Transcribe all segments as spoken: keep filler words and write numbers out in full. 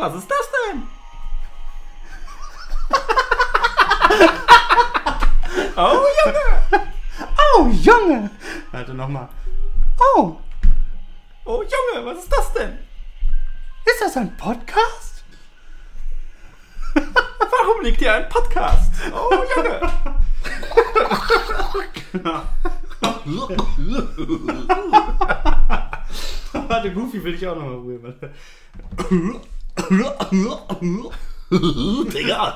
was ist das denn? Oh, Junge! Oh, Junge! Warte, nochmal. Oh! Oh, Junge, was ist das denn? Ist das ein Podcast? Warum liegt hier ein Podcast? Oh, Junge! Warte, Goofy will ich auch nochmal rühren. Digga!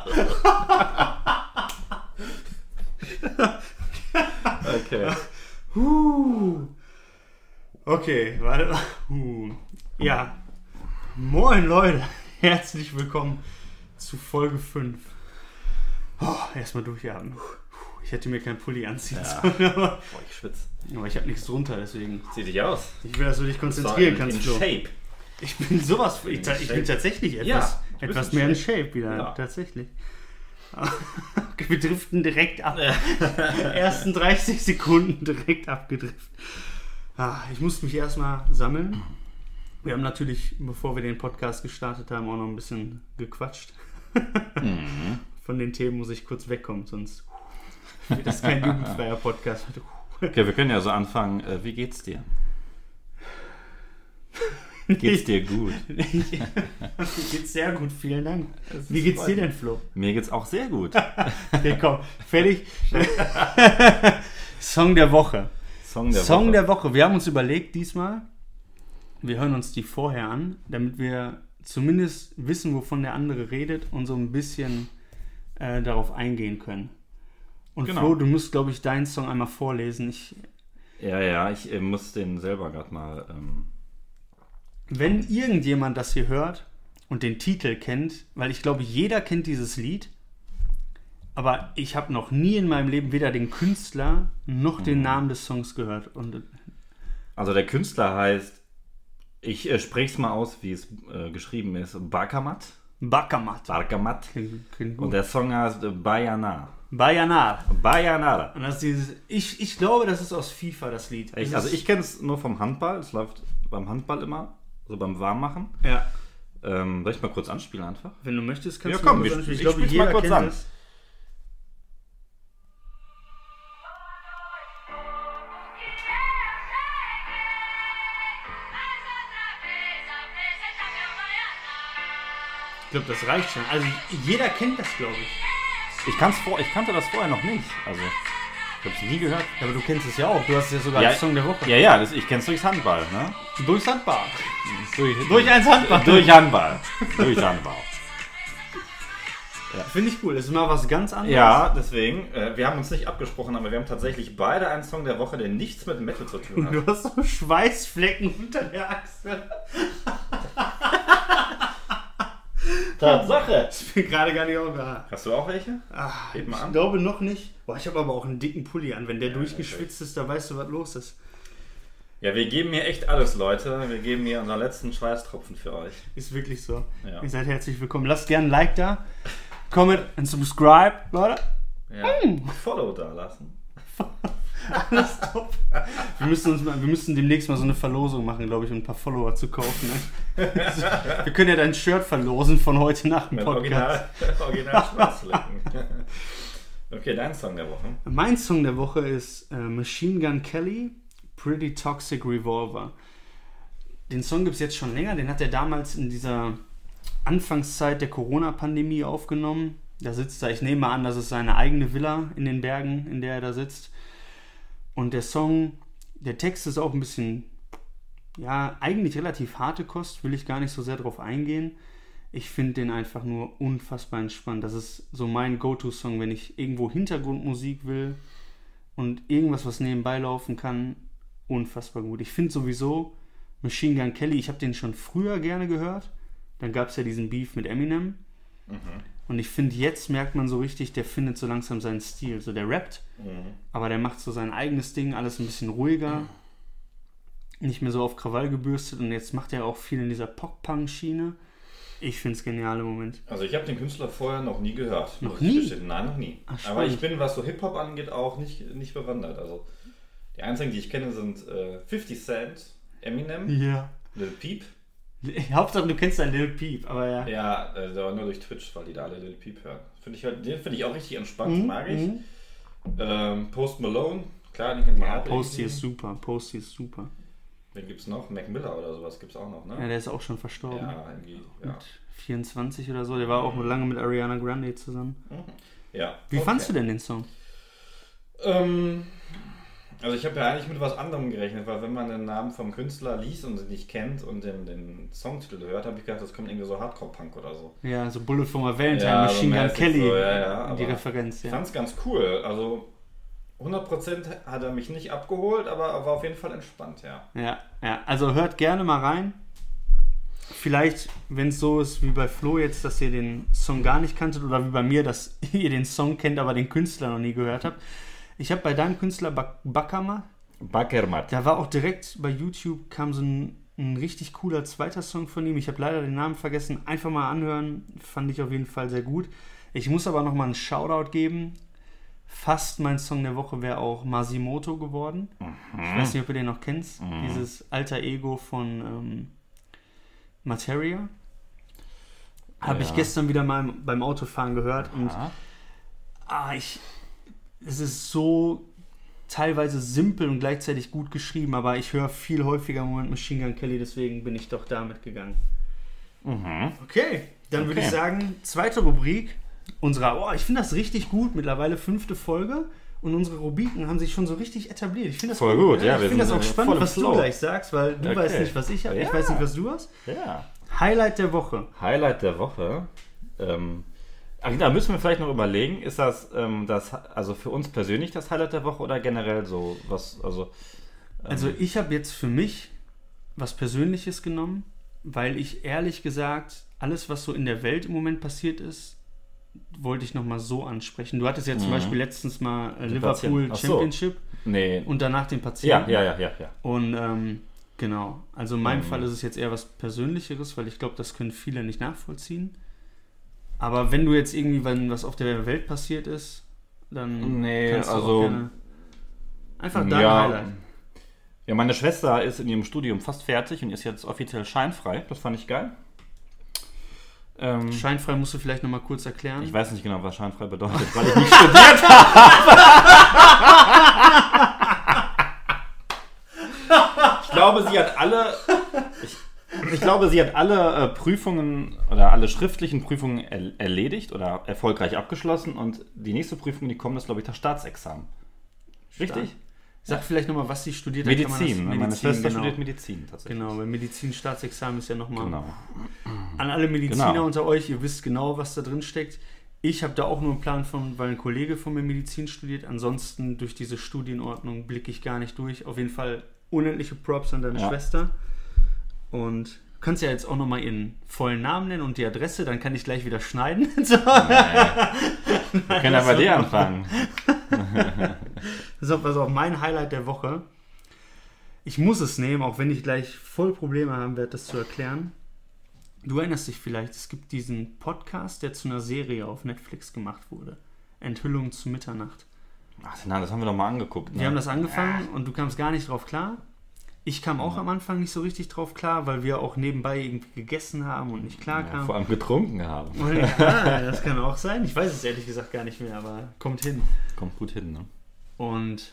Okay. Huh. Okay, warte. Huh. Ja. Moin Leute, herzlich willkommen zu Folge fünf. Oh, erstmal durchatmen. Ich hätte mir keinen Pulli anziehen Ja. sollen, aber, Boah, ich schwitze. aber ich habe nichts drunter, deswegen. Zieh dich aus. Ich will, dass du dich konzentrieren in, kannst, in Flo. Shape. Ich bin sowas, ich, In ta- ich Shape. bin tatsächlich etwas, Ja, du bist etwas in mehr in Shape. Shape wieder, Ja. tatsächlich. Wir driften direkt ab. Ersten dreißig Sekunden direkt abgedriftet. Ah, ich musste mich erstmal sammeln. Wir haben natürlich, bevor wir den Podcast gestartet haben, auch noch ein bisschen gequatscht. Mhm. Von den Themen muss ich kurz wegkommen, sonst wird das kein jugendfreier Podcast. Okay, wir können ja so anfangen. Äh, wie geht's dir? Geht's dir gut? Mir geht's sehr gut, vielen Dank. Wie geht's dir denn, Flo? Mir geht's auch sehr gut. Okay, komm, fertig. Song der Woche. Song der Song Woche. der Woche. Wir haben uns überlegt diesmal, wir hören uns die vorher an, damit wir zumindest wissen, wovon der andere redet und so ein bisschen äh, darauf eingehen können. Und Genau. Flo, du musst, glaube ich, deinen Song einmal vorlesen. Ich, Ja, ja, ich äh, muss den selber gerade mal... Ähm, wenn irgendjemand das hier hört und den Titel kennt, weil ich glaube, jeder kennt dieses Lied, aber ich habe noch nie in meinem Leben weder den Künstler noch den Namen des Songs gehört. Und also der Künstler heißt, ich äh, spreche es mal aus, wie es äh, geschrieben ist, Bakamat. Bakamat. Bakamat. Klingt- klingt Und gut. der Song heißt äh, Bayanar. Bayanar. Bayanar. Und das ist dieses, ich, ich glaube, das ist aus FIFA, das Lied. Echt? Das Also ist- ich kenne es nur vom Handball. Es läuft beim Handball immer, also beim Warmmachen. Ja, Ähm, soll ich mal kurz anspielen einfach? wenn du möchtest, kannst Ja, du komm, mal wir- kurz anschauen. ich glaube, spiel's mal jeder kurz kennt an. das. Ich glaube, das reicht schon. Also jeder kennt das, glaube ich. Ich, kann's vor, ich kannte das vorher noch nicht. Also, ich habe es nie gehört. Ja, aber du kennst es ja auch. Du hast es ja sogar Ja, als Song der Woche. Ja, ja, das, ich kenne es durchs Handball. Ne? Durchs Handball. Durch, Durch eins Handball. Durch Handball. Durch Handball. Finde ich cool. Das ist mal was ganz anderes. Ja, deswegen, äh, wir haben uns nicht abgesprochen, aber wir haben tatsächlich beide einen Song der Woche, der nichts mit Metal zu tun hat. Du hast so Schweißflecken unter der Achsel. Tatsache. Ich bin gerade gar nicht aufgehauen. Hast du auch welche? Ach, Heb mal ich an. glaube noch nicht. Boah, ich habe aber auch einen dicken Pulli an. Wenn der Ja, durchgeschwitzt ist, da weißt du, was los ist. Ja, wir geben hier echt alles, Leute. Wir geben hier unseren letzten Schweißtropfen für euch. Ist wirklich so. Ja. Ihr seid herzlich willkommen. Lasst gerne ein Like da, Comment und Subscribe, Leute. Ja. Follow da lassen. Alles top. Wir müssen, uns mal, wir müssen demnächst mal so eine Verlosung machen, glaube ich, um ein paar Follower zu kaufen. Ne? Wir können ja dein Shirt verlosen von heute nach dem Mit Podcast. Original, Original Schwarzflecken. Okay, dein Song der Woche. Mein Song der Woche ist äh, Machine Gun Kelly, Pretty Toxic Revolver. Den Song gibt es jetzt schon länger. Den hat er damals in dieser Anfangszeit der Corona-Pandemie aufgenommen. Da sitzt er, ich nehme mal an, das ist seine eigene Villa in den Bergen, in der er da sitzt. Und der Song, der Text ist auch ein bisschen, ja, eigentlich relativ harte Kost, will ich gar nicht so sehr drauf eingehen. Ich finde den einfach nur unfassbar entspannt. Das ist so mein Go-To-Song, wenn ich irgendwo Hintergrundmusik will und irgendwas, was nebenbei laufen kann, unfassbar gut. Ich finde sowieso Machine Gun Kelly, ich habe den schon früher gerne gehört. Dann gab es ja diesen Beef mit Eminem. Mhm. Und ich finde, jetzt merkt man so richtig, der findet so langsam seinen Stil. So, der rappt, Mhm. aber der macht so sein eigenes Ding, alles ein bisschen ruhiger. Nicht mehr so auf Krawall gebürstet. Und jetzt macht er auch viel in dieser Pop-Punk-Schiene. Ich finde es genial im Moment. Also ich habe den Künstler vorher noch nie gehört. Noch muss nie? ich gestehen. Nein, noch nie. Ach, Aber spannend. ich bin, was so Hip-Hop angeht, auch nicht, nicht bewandert. Also die einzigen, die ich kenne, sind äh, fifty Cent, Eminem, Ja. Lil Peep Hauptsache, du kennst deinen Lil Peep, aber ja. Ja, äh, aber nur durch Twitch, weil die da alle Lil Peep hören. Find ich halt, den finde ich auch richtig entspannt, Mhm, mag ich. mhm. Ähm, Post Malone, klar, den kennt man Ja, auch. Posty irgendwie. ist super, Posty ist super. Wen gibt's noch? Mac Miller oder sowas gibt's auch noch, ne? Ja, der ist auch schon verstorben. Ja, irgendwie, ja. Mit vierundzwanzig oder so. Der war auch lange mit Ariana Grande zusammen. Ja. Wie okay. fandst du denn den Song? Ähm, also ich habe ja eigentlich mit was anderem gerechnet, weil wenn man den Namen vom Künstler liest und ihn nicht kennt und den, den Songtitel hört, habe ich gedacht, das kommt irgendwie so Hardcore-Punk oder so. Ja, so Bullet for my Valentine, Ja, Machine so Gun mäßig Kelly, so, ja, ja, die aber Referenz, Ich ja. fand's ganz cool. Also hundert Prozent hat er mich nicht abgeholt, aber war auf jeden Fall entspannt, ja. Ja, ja, also hört gerne mal rein. Vielleicht, wenn es so ist wie bei Flo jetzt, dass ihr den Song gar nicht kanntet oder wie bei mir, dass ihr den Song kennt, aber den Künstler noch nie gehört habt. Ich habe bei deinem Künstler Bak- Bakama, Bakermat. da war auch direkt bei YouTube kam so ein, ein richtig cooler zweiter Song von ihm. Ich habe leider den Namen vergessen. Einfach mal anhören, fand ich auf jeden Fall sehr gut. Ich muss aber nochmal einen Shoutout geben. Fast mein Song der Woche wäre auch Masimoto geworden. Mhm. Ich weiß nicht, ob ihr den noch kennst. Mhm. Dieses alter Ego von ähm, Materia. Habe Ja. ich gestern wieder mal beim Autofahren gehört. Und Ja. ah, ich, es ist so teilweise simpel und gleichzeitig gut geschrieben, aber ich höre viel häufiger im Moment Machine Gun Kelly, deswegen bin ich doch damit gegangen. Mhm. Okay, dann Okay. würde ich sagen, zweite Rubrik unserer, oh, ich finde das richtig gut, mittlerweile fünfte Folge und unsere Rubriken haben sich schon so richtig etabliert. Ich finde das Voll gut, ja, Ich wir finde das sind auch voll spannend, im was du Flow. gleich sagst, weil du Okay. weißt nicht, was ich habe, ich Ja. weiß nicht, was du hast. Ja. Highlight der Woche. Highlight der Woche. Ähm, ach, da müssen wir vielleicht noch überlegen, ist das, ähm, das also für uns persönlich das Highlight der Woche oder generell so was, also ähm, Also ich habe jetzt für mich was Persönliches genommen, weil ich ehrlich gesagt, alles, was so in der Welt im Moment passiert ist, wollte ich nochmal so ansprechen. Du hattest ja zum Mhm. Beispiel letztens mal äh, Die Liverpool Patienten. Ach so. Championship nee. und danach den Ja, Patienten. ja, ja, ja, ja. Und ähm, genau, also in meinem Mhm. Fall ist es jetzt eher was Persönlicheres, weil ich glaube, das können viele nicht nachvollziehen. Aber wenn du jetzt irgendwie, wenn was auf der Welt passiert ist, dann Nee, kannst du also- auch gerne einfach dein ja, Highlight. ja, meine Schwester ist in ihrem Studium fast fertig und ist jetzt offiziell scheinfrei. Das fand ich geil. Ähm, Scheinfrei musst du vielleicht nochmal kurz erklären. ich weiß nicht genau, was scheinfrei bedeutet, weil ich nicht studiert habe. Ich glaube, sie hat alle. Ich, ich glaube, sie hat alle äh, Prüfungen oder alle schriftlichen Prüfungen er, erledigt oder erfolgreich abgeschlossen und die nächste Prüfung, die kommt, ist, glaube ich, das Staatsexamen. Richtig? Sag vielleicht nochmal, was sie studiert hat. Kann man das- Medizin. ne? Meine Schwester genau. studiert Medizin tatsächlich. Genau, weil Medizin-Staatsexamen ist ja nochmal. Genau. An alle Mediziner Genau. unter euch, ihr wisst genau, was da drin steckt. Ich habe da auch nur einen Plan von, weil ein Kollege von mir Medizin studiert. Ansonsten durch diese Studienordnung blicke ich gar nicht durch. Auf jeden Fall unendliche Props an deine Ja. Schwester. Und du kannst ja jetzt auch nochmal ihren vollen Namen nennen und die Adresse, dann kann ich gleich wieder schneiden. So. Nee. Wir können ja bei dir anfangen. So, pass auf, mein Highlight der Woche. Ich muss es nehmen, auch wenn ich gleich voll Probleme haben werde, das zu erklären. Du erinnerst dich vielleicht, es gibt diesen Podcast, der zu einer Serie auf Netflix gemacht wurde. Enthüllung zu Mitternacht. Ach, na, das haben wir doch mal angeguckt. Ne? Wir haben das angefangen und du kamst gar nicht drauf klar. Ich kam auch am Anfang nicht so richtig drauf klar, weil wir auch nebenbei irgendwie gegessen haben und nicht klar Ja, kamen. vor allem getrunken haben. Und ja, das kann auch sein. Ich weiß es ehrlich gesagt gar nicht mehr, aber kommt hin. Kommt gut hin, ne? Und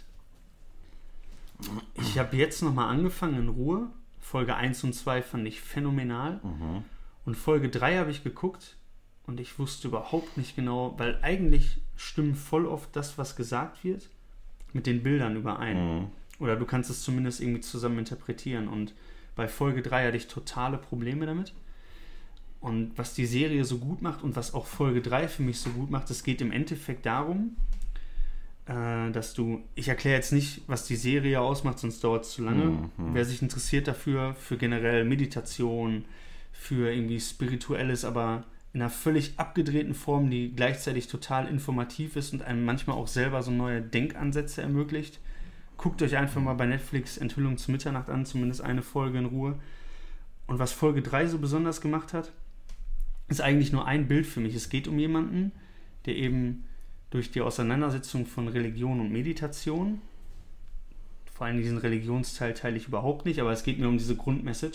ich habe jetzt nochmal angefangen in Ruhe. Folge eins und zwei fand ich phänomenal. Mhm. Und Folge drei habe ich geguckt und ich wusste überhaupt nicht genau, weil eigentlich stimmt voll oft das, was gesagt wird, mit den Bildern überein. Mhm. Oder du kannst es zumindest irgendwie zusammen interpretieren. Und bei Folge drei hatte ich totale Probleme damit. Und was die Serie so gut macht und was auch Folge drei für mich so gut macht, es geht im Endeffekt darum, äh, dass du, ich erkläre jetzt nicht, was die Serie ausmacht, sonst dauert es zu lange. Mhm. Wer sich interessiert dafür, für generell Meditation, für irgendwie Spirituelles, aber in einer völlig abgedrehten Form, die gleichzeitig total informativ ist und einem manchmal auch selber so neue Denkansätze ermöglicht. Guckt euch einfach mal bei Netflix Enthüllung zu Mitternacht an, zumindest eine Folge in Ruhe. Und was Folge drei so besonders gemacht hat, ist eigentlich nur ein Bild für mich. Es geht um jemanden, der eben durch die Auseinandersetzung von Religion und Meditation, vor allem diesen Religionsteil teile ich überhaupt nicht, aber es geht mir um diese Grundmessage,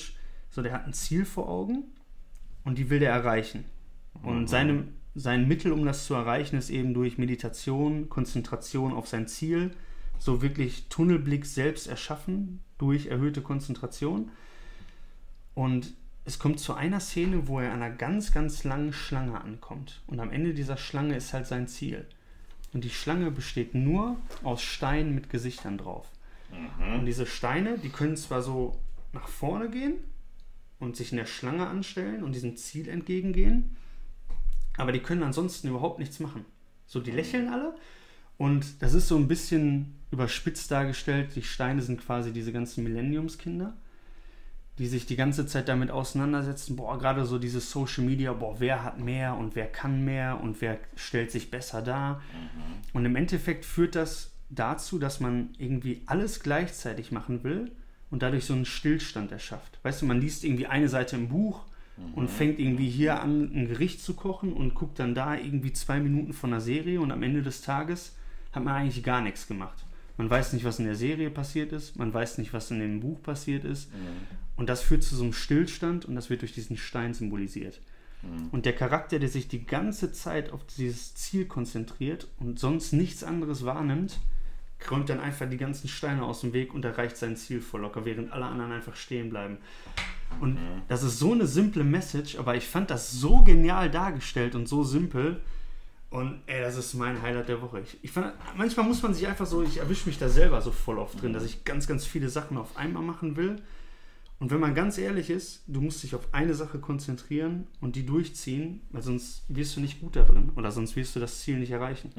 So, der hat ein Ziel vor Augen und die will der erreichen. Und Mhm. seine, sein Mittel, um das zu erreichen, ist eben durch Meditation, Konzentration auf sein Ziel, so wirklich Tunnelblick selbst erschaffen durch erhöhte Konzentration. Und es kommt zu einer Szene, wo er an einer ganz, ganz langen Schlange ankommt. Und am Ende dieser Schlange ist halt sein Ziel. Und die Schlange besteht nur aus Steinen mit Gesichtern drauf. Mhm. Und diese Steine, die können zwar so nach vorne gehen und sich in der Schlange anstellen und diesem Ziel entgegengehen, aber die können ansonsten überhaupt nichts machen. So, die lächeln alle und das ist so ein bisschen überspitzt dargestellt. Die Steine sind quasi diese ganzen Millenniumskinder, die sich die ganze Zeit damit auseinandersetzen, boah, gerade so dieses Social Media, boah, wer hat mehr und wer kann mehr und wer stellt sich besser dar. Mhm. Und im Endeffekt führt das dazu, dass man irgendwie alles gleichzeitig machen will und dadurch so einen Stillstand erschafft. Weißt du, man liest irgendwie eine Seite im Buch Mhm. und fängt irgendwie hier an, ein Gericht zu kochen und guckt dann da irgendwie zwei Minuten von einer Serie und am Ende des Tages hat man eigentlich gar nichts gemacht. Man weiß nicht, was in der Serie passiert ist, man weiß nicht, was in dem Buch passiert ist. Mhm. Und das führt zu so einem Stillstand und das wird durch diesen Stein symbolisiert. Mhm. Und der Charakter, der sich die ganze Zeit auf dieses Ziel konzentriert und sonst nichts anderes wahrnimmt, räumt dann einfach die ganzen Steine aus dem Weg und erreicht sein Ziel voll locker, während alle anderen einfach stehen bleiben. Und Mhm. das ist so eine simple Message, aber ich fand das so genial dargestellt und so simpel. Und ey, das ist mein Highlight der Woche. Ich, ich fand, manchmal muss man sich einfach so, ich erwische mich da selber so voll oft drin, dass ich ganz, ganz viele Sachen auf einmal machen will. Und wenn man ganz ehrlich ist, du musst dich auf eine Sache konzentrieren und die durchziehen, weil sonst wirst du nicht gut da drin oder sonst wirst du das Ziel nicht erreichen.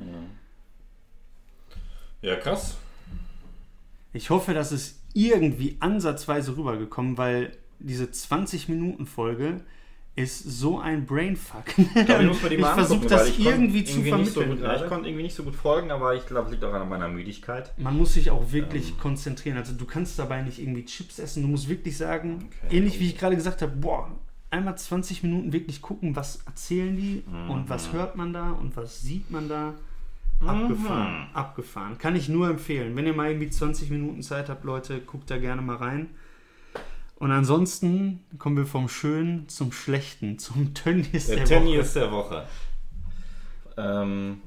Ja, krass. Ich hoffe, dass es irgendwie ansatzweise rübergekommen, weil diese zwanzig-Minuten-Folge ist so ein Brainfuck. Ich glaube, ich muss mir die Ich mal versuche angucken, das weil ich konnte irgendwie zu irgendwie nicht so vermitteln gut, ja, ich gerade. konnte irgendwie nicht so gut folgen, aber ich glaube, es liegt auch an meiner Müdigkeit. Man muss sich auch wirklich Ähm. konzentrieren. Also du kannst dabei nicht irgendwie Chips essen. Du musst wirklich sagen, Okay. ähnlich wie ich gerade gesagt habe, boah, einmal zwanzig Minuten wirklich gucken, was erzählen die Mhm. und was hört man da und was sieht man da. Abgefahren, Mhm. abgefahren. Kann ich nur empfehlen. Wenn ihr mal irgendwie zwanzig Minuten Zeit habt, Leute, guckt da gerne mal rein. Und ansonsten kommen wir vom Schönen zum Schlechten, zum Tönnies der, Der der Woche. Tönnies der Woche. Ähm,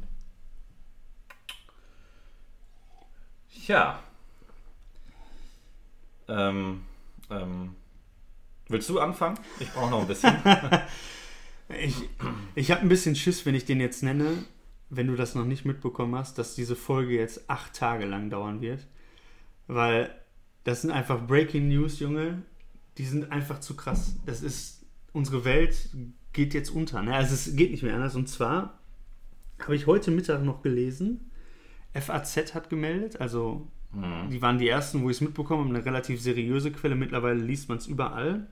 ja. Ähm, ähm, willst du anfangen? Ich brauche noch ein bisschen. Ich, ich habe ein bisschen Schiss, wenn ich den jetzt nenne, wenn du das noch nicht mitbekommen hast, dass diese Folge jetzt acht Tage lang dauern wird. Weil das sind einfach Breaking News, Junge. Die sind einfach zu krass. Das ist, unsere Welt geht jetzt unter. Ne? Also es geht nicht mehr anders. Und zwar habe ich heute Mittag noch gelesen, F A Z hat gemeldet, also Hm. die waren die ersten, wo ich es mitbekommen habe, eine relativ seriöse Quelle. Mittlerweile liest man es überall.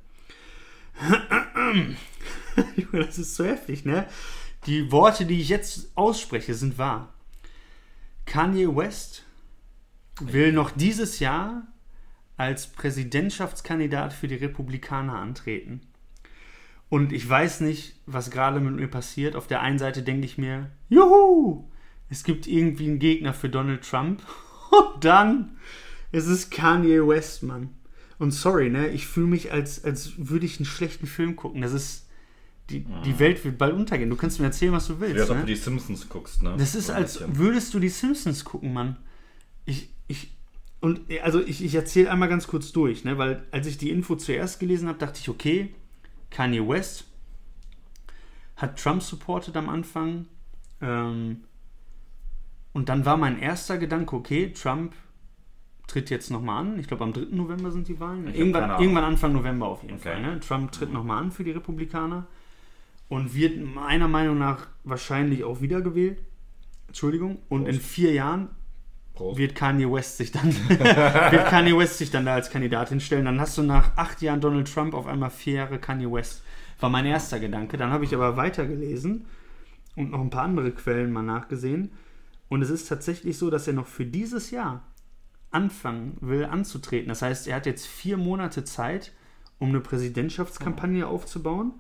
Junge, das ist so heftig, ne? Die Worte, die ich jetzt ausspreche, sind wahr. Kanye West will noch dieses Jahr als Präsidentschaftskandidat für die Republikaner antreten. Und ich weiß nicht, was gerade mit mir passiert. Auf der einen Seite denke ich mir, juhu, es gibt irgendwie einen Gegner für Donald Trump. Und dann ist es Kanye West, Mann. Und sorry, ne, ich fühle mich, als, als würde ich einen schlechten Film gucken. Das ist, die, die Welt wird bald untergehen. Du kannst mir erzählen, was du willst. Wie als ob Ne? du die Simpsons guckst, ne? Das ist, So ein als bisschen. würdest du die Simpsons gucken, Mann. Ich, ich, und also ich, ich erzähle einmal ganz kurz durch, ne, weil als ich die Info zuerst gelesen habe, dachte ich, okay, Kanye West hat Trump supportet am Anfang. Ähm, und dann war mein erster Gedanke, okay, Trump tritt jetzt nochmal an. Ich glaube, am dritten November sind die Wahlen. Ich hab Irgendwann, keine Ahnung. irgendwann Anfang November auf jeden Okay. Fall. Ne? Trump tritt nochmal an für die Republikaner und wird meiner Meinung nach wahrscheinlich auch wiedergewählt. Entschuldigung. Und Prost. in vier Jahren Prost. wird Kanye West sich dann wird Kanye West sich dann da als Kandidat hinstellen. Dann hast du nach acht Jahren Donald Trump auf einmal vier Jahre Kanye West. War mein erster Gedanke. Dann habe ich aber weitergelesen und noch ein paar andere Quellen mal nachgesehen. Und es ist tatsächlich so, dass er noch für dieses Jahr anfangen will anzutreten. Das heißt, er hat jetzt vier Monate Zeit, um eine Präsidentschaftskampagne aufzubauen.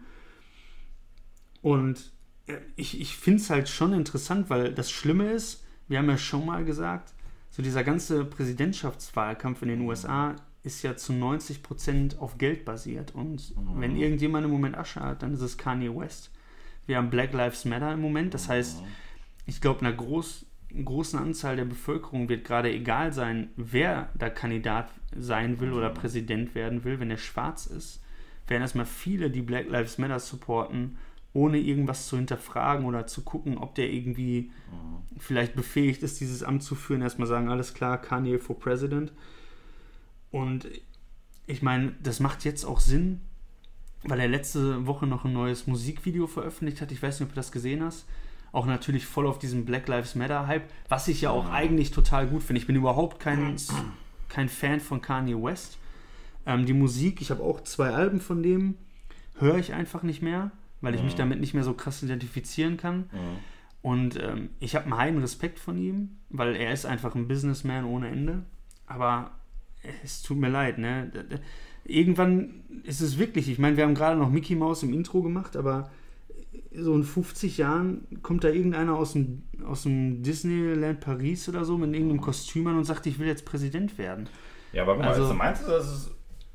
Und ich, ich finde es halt schon interessant, weil das Schlimme ist, wir haben ja schon mal gesagt, so dieser ganze Präsidentschaftswahlkampf in den U S A ist ja zu neunzig Prozent auf Geld basiert. Und mhm. wenn irgendjemand im Moment Asche hat, dann ist es Kanye West. Wir haben Black Lives Matter im Moment. Das heißt, ich glaube, einer groß, großen Anzahl der Bevölkerung wird gerade egal sein, wer da Kandidat sein will oder Präsident werden will, wenn er schwarz ist. Werden erstmal viele, die Black Lives Matter supporten, ohne irgendwas zu hinterfragen oder zu gucken, ob der irgendwie mhm. vielleicht befähigt ist, dieses Amt zu führen, erstmal sagen, alles klar, Kanye for President. Und ich meine, das macht jetzt auch Sinn, weil er letzte Woche noch ein neues Musikvideo veröffentlicht hat. Ich weiß nicht, ob du das gesehen hast. Auch natürlich voll auf diesem Black Lives Matter Hype, was ich ja auch mhm. eigentlich total gut finde. Ich bin überhaupt kein, kein Fan von Kanye West. Ähm, die Musik, ich habe auch zwei Alben von dem, höre ich einfach nicht mehr, weil ich mhm. mich damit nicht mehr so krass identifizieren kann. Mhm. Und ähm, ich habe einen heiden Respekt von ihm, weil er ist einfach ein Businessman ohne Ende. Aber es tut mir leid, ne? Irgendwann ist es wirklich, ich meine, wir haben gerade noch Mickey Mouse im Intro gemacht, aber so in fünfzig Jahren kommt da irgendeiner aus dem, aus dem Disneyland Paris oder so mit irgendeinem Kostüm an und sagt, ich will jetzt Präsident werden. Ja, aber guck mal, also, also meinst du, dass es...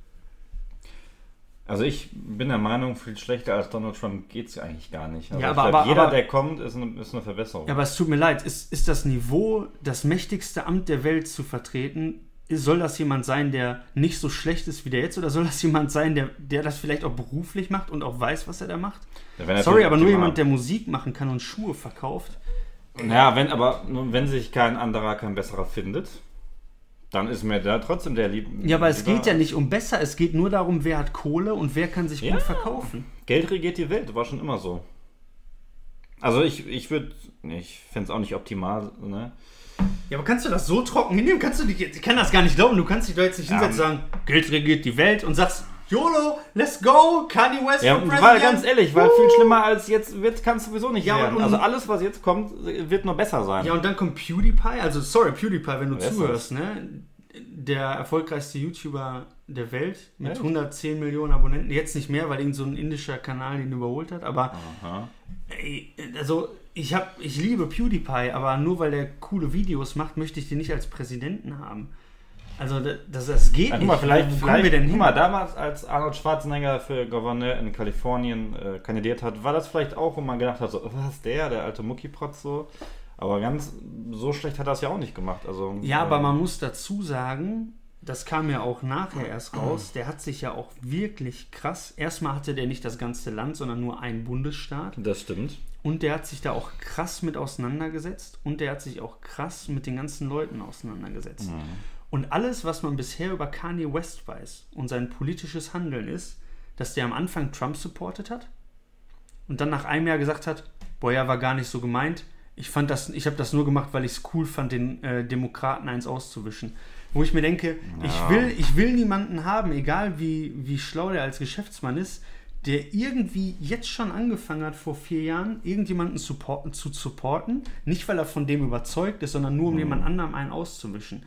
Also ich bin der Meinung, viel schlechter als Donald Trump geht es eigentlich gar nicht. Also ja, aber, aber, glaub, aber jeder, aber, der kommt, ist eine, ist eine Verbesserung. Ja, aber es tut mir leid, ist, ist das Niveau, das mächtigste Amt der Welt zu vertreten, soll das jemand sein, der nicht so schlecht ist wie der jetzt, oder soll das jemand sein, der, der das vielleicht auch beruflich macht und auch weiß, was er da macht? Ja, Sorry, aber nur jemand, der Musik machen kann und Schuhe verkauft. Ja, wenn aber wenn sich kein anderer, kein besserer findet, dann ist mir da trotzdem der lieb. Ja, aber es geht ja nicht um besser, es geht nur darum, wer hat Kohle und wer kann sich ja. gut verkaufen. Geld regiert die Welt, war schon immer so. Also ich, ich würde, ich fände es auch nicht optimal, ne? Ja, aber kannst du das so trocken hinnehmen? Kannst du dich, ich kann das gar nicht glauben, du kannst dich da jetzt nicht hinsetzen und sagen, Geld regiert die Welt und sagst, YOLO, let's go, Kanye West ja, for President. Weil ganz ehrlich, weil uh. viel schlimmer als jetzt wird, kann es sowieso nicht ja, werden. Und, also alles, was jetzt kommt, wird nur besser sein. Ja, und dann kommt PewDiePie, also sorry, PewDiePie, wenn du Wer zuhörst, ne? Der erfolgreichste YouTuber der Welt mit ja. hundertzehn Millionen Abonnenten. Jetzt nicht mehr, weil irgend so ein indischer Kanal ihn überholt hat, aber ey, also ich, hab, ich liebe PewDiePie, aber nur weil der coole Videos macht, möchte ich den nicht als Präsidenten haben. Also das, das geht ja, nicht. Mal, vielleicht, Wo vielleicht, wir denn hin? Guck mal, damals, als Arnold Schwarzenegger für Gouverneur in Kalifornien äh, kandidiert hat, war das vielleicht auch, wo man gedacht hat, so, was der, der alte Muckiprotz so. Aber ganz so schlecht hat er es ja auch nicht gemacht. Also, ja, äh, aber man muss dazu sagen, das kam ja auch nachher erst raus, der hat sich ja auch wirklich krass, erstmal hatte der nicht das ganze Land, sondern nur einen Bundesstaat. Das stimmt. Und der hat sich da auch krass mit auseinandergesetzt und der hat sich auch krass mit den ganzen Leuten auseinandergesetzt. Mhm. Und alles, was man bisher über Kanye West weiß und sein politisches Handeln ist, dass der am Anfang Trump supportet hat und dann nach einem Jahr gesagt hat, boah, ja, war gar nicht so gemeint. Ich fand das, ich habe das nur gemacht, weil ich es cool fand, den äh, Demokraten eins auszuwischen. Wo ich mir denke, ja. ich will, ich will niemanden haben, egal wie, wie schlau der als Geschäftsmann ist, der irgendwie jetzt schon angefangen hat, vor vier Jahren, irgendjemanden supporten, zu supporten. Nicht, weil er von dem überzeugt ist, sondern nur, um mhm. jemand anderem einen auszuwischen.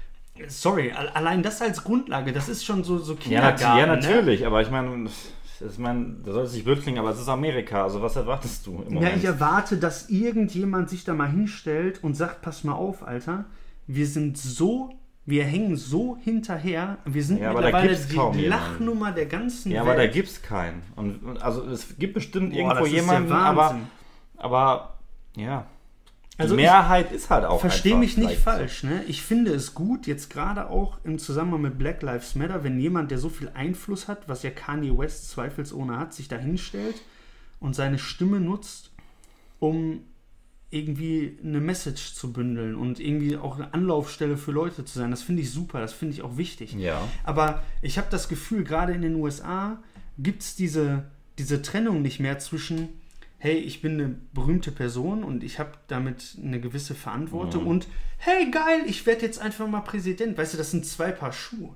Sorry, allein das als Grundlage, das ist schon so, so Kindergarten. Ja, ja natürlich, ne? Aber ich meine... Ich meine, da soll es nicht blöd klingen, aber es ist Amerika, also was erwartest du im Moment? Ja, ich erwarte, dass irgendjemand sich da mal hinstellt und sagt, pass mal auf, Alter, wir sind so, wir hängen so hinterher, wir sind ja, mittlerweile die, die Lachnummer der ganzen ja, Welt. Ja, aber da gibt es keinen. Und, also es gibt bestimmt Boah, irgendwo jemanden, aber, aber ja... Die also Mehrheit ist halt auch verstehe mich nicht falsch, ne? Ich finde es gut, jetzt gerade auch im Zusammenhang mit Black Lives Matter, wenn jemand, der so viel Einfluss hat, was ja Kanye West zweifelsohne hat, sich da hinstellt und seine Stimme nutzt, um irgendwie eine Message zu bündeln und irgendwie auch eine Anlaufstelle für Leute zu sein. Das finde ich super, das finde ich auch wichtig. Ja. Aber ich habe das Gefühl, gerade in den U S A gibt es diese, diese Trennung nicht mehr zwischen hey, ich bin eine berühmte Person und ich habe damit eine gewisse Verantwortung mhm. und hey, geil, ich werde jetzt einfach mal Präsident. Weißt du, das sind zwei Paar Schuhe.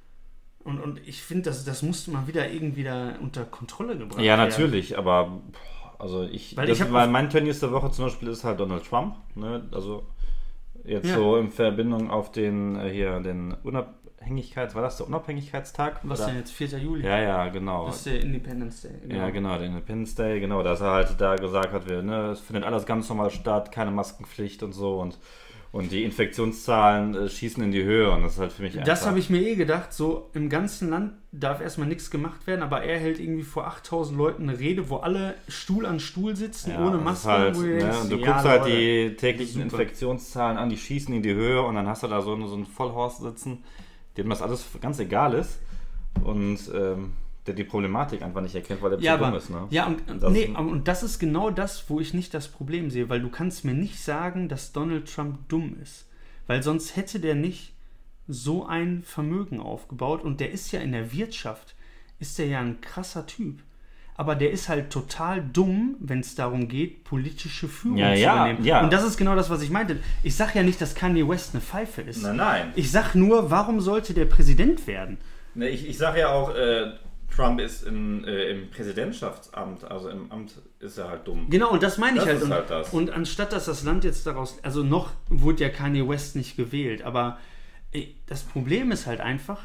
Und, und ich finde, das, das musste mal wieder irgendwie da unter Kontrolle gebracht werden. Ja, natürlich, aber also ich, weil, das, ich weil mein Tönnies der Woche zum Beispiel ist halt Donald Trump, ne? Also jetzt ja. so in Verbindung auf den äh, hier den Unabhängigkeits, war das der Unabhängigkeitstag? Was denn jetzt, vierter Juli? Ja, ja, genau. Das ist der Independence Day. Genau. Ja, genau, der Independence Day, genau, dass er halt da gesagt hat, wir, ne, es findet alles ganz normal statt, keine Maskenpflicht und so und Und die Infektionszahlen äh, schießen in die Höhe und das ist halt für mich einfach... Das habe ich mir eh gedacht, so im ganzen Land darf erstmal nichts gemacht werden, aber er hält irgendwie vor achttausend Leuten eine Rede, wo alle Stuhl an Stuhl sitzen, ja, ohne Maske. Halt, wo du ne? denkst, Und du ja, guckst halt Leute, die täglichen super. Infektionszahlen an, die schießen in die Höhe und dann hast du da so, so einen Vollhorst sitzen, dem das alles ganz egal ist und ähm, der die Problematik einfach nicht erkennt, weil der ja, zu dumm aber, ist. Ne? Ja, und und das, nee, ist, und das ist genau das, wo ich nicht das Problem sehe, weil du kannst mir nicht sagen, dass Donald Trump dumm ist. Weil sonst hätte der nicht so ein Vermögen aufgebaut und der ist ja in der Wirtschaft, ist der ja ein krasser Typ. Aber der ist halt total dumm, wenn es darum geht, politische Führung ja, zu ja, übernehmen. Ja. Und das ist genau das, was ich meinte. Ich sage ja nicht, dass Kanye West eine Pfeife ist. Nein, nein. Ich sage nur, warum sollte der Präsident werden? Ne, ich ich sage ja auch, äh, Trump ist in, äh, im Präsidentschaftsamt, also im Amt ist er halt dumm. Genau, und das meine ich das halt. Ist und, halt das. und anstatt dass das Land jetzt daraus, also noch wurde ja Kanye West nicht gewählt, aber ey, das Problem ist halt einfach,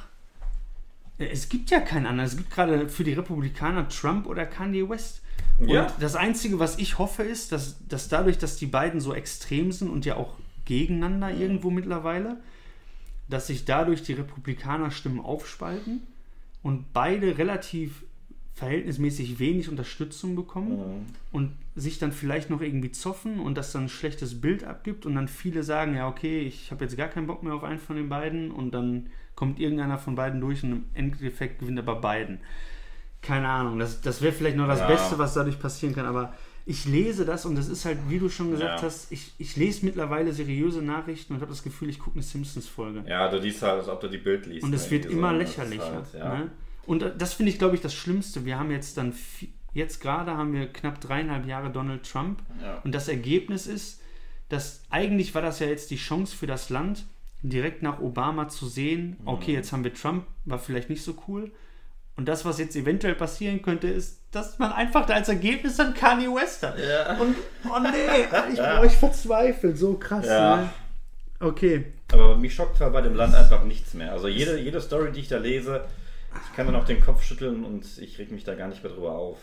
es gibt ja keinen anderen. Es gibt gerade für die Republikaner Trump oder Kanye West. Und ja. das Einzige, was ich hoffe, ist, dass, dass dadurch, dass die beiden so extrem sind und ja auch gegeneinander mhm. irgendwo mittlerweile, dass sich dadurch die Republikaner-Stimmen aufspalten und beide relativ verhältnismäßig wenig Unterstützung bekommen mhm. und sich dann vielleicht noch irgendwie zoffen und das dann ein schlechtes Bild abgibt und dann viele sagen, ja okay, ich habe jetzt gar keinen Bock mehr auf einen von den beiden und dann kommt irgendeiner von beiden durch und im Endeffekt gewinnt aber beiden. Keine Ahnung, das, das wäre vielleicht noch das ja. Beste, was dadurch passieren kann, aber ich lese das und das ist halt, wie du schon gesagt ja. hast, ich, ich lese mittlerweile seriöse Nachrichten und habe das Gefühl, ich gucke eine Simpsons-Folge. Ja, du liest halt, als ob du die Bild liest. Und es wird immer so lächerlicher. Halt, ja. ne? Und das finde ich, glaube ich, das Schlimmste. Wir haben jetzt dann, jetzt gerade haben wir knapp dreieinhalb Jahre Donald Trump ja. und das Ergebnis ist, dass eigentlich war das ja jetzt die Chance für das Land, direkt nach Obama zu sehen, okay, jetzt haben wir Trump, war vielleicht nicht so cool. Und das, was jetzt eventuell passieren könnte, ist, dass man einfach da als Ergebnis dann Kanye West hat. Ja. Und, oh nee, ich bin euch verzweifelt, so krass. Ja. Ne? Okay. Aber mich schockt halt bei dem Land einfach nichts mehr. Also jede, jede Story, die ich da lese, ich kann dann auch den Kopf schütteln und ich reg mich da gar nicht mehr drüber auf.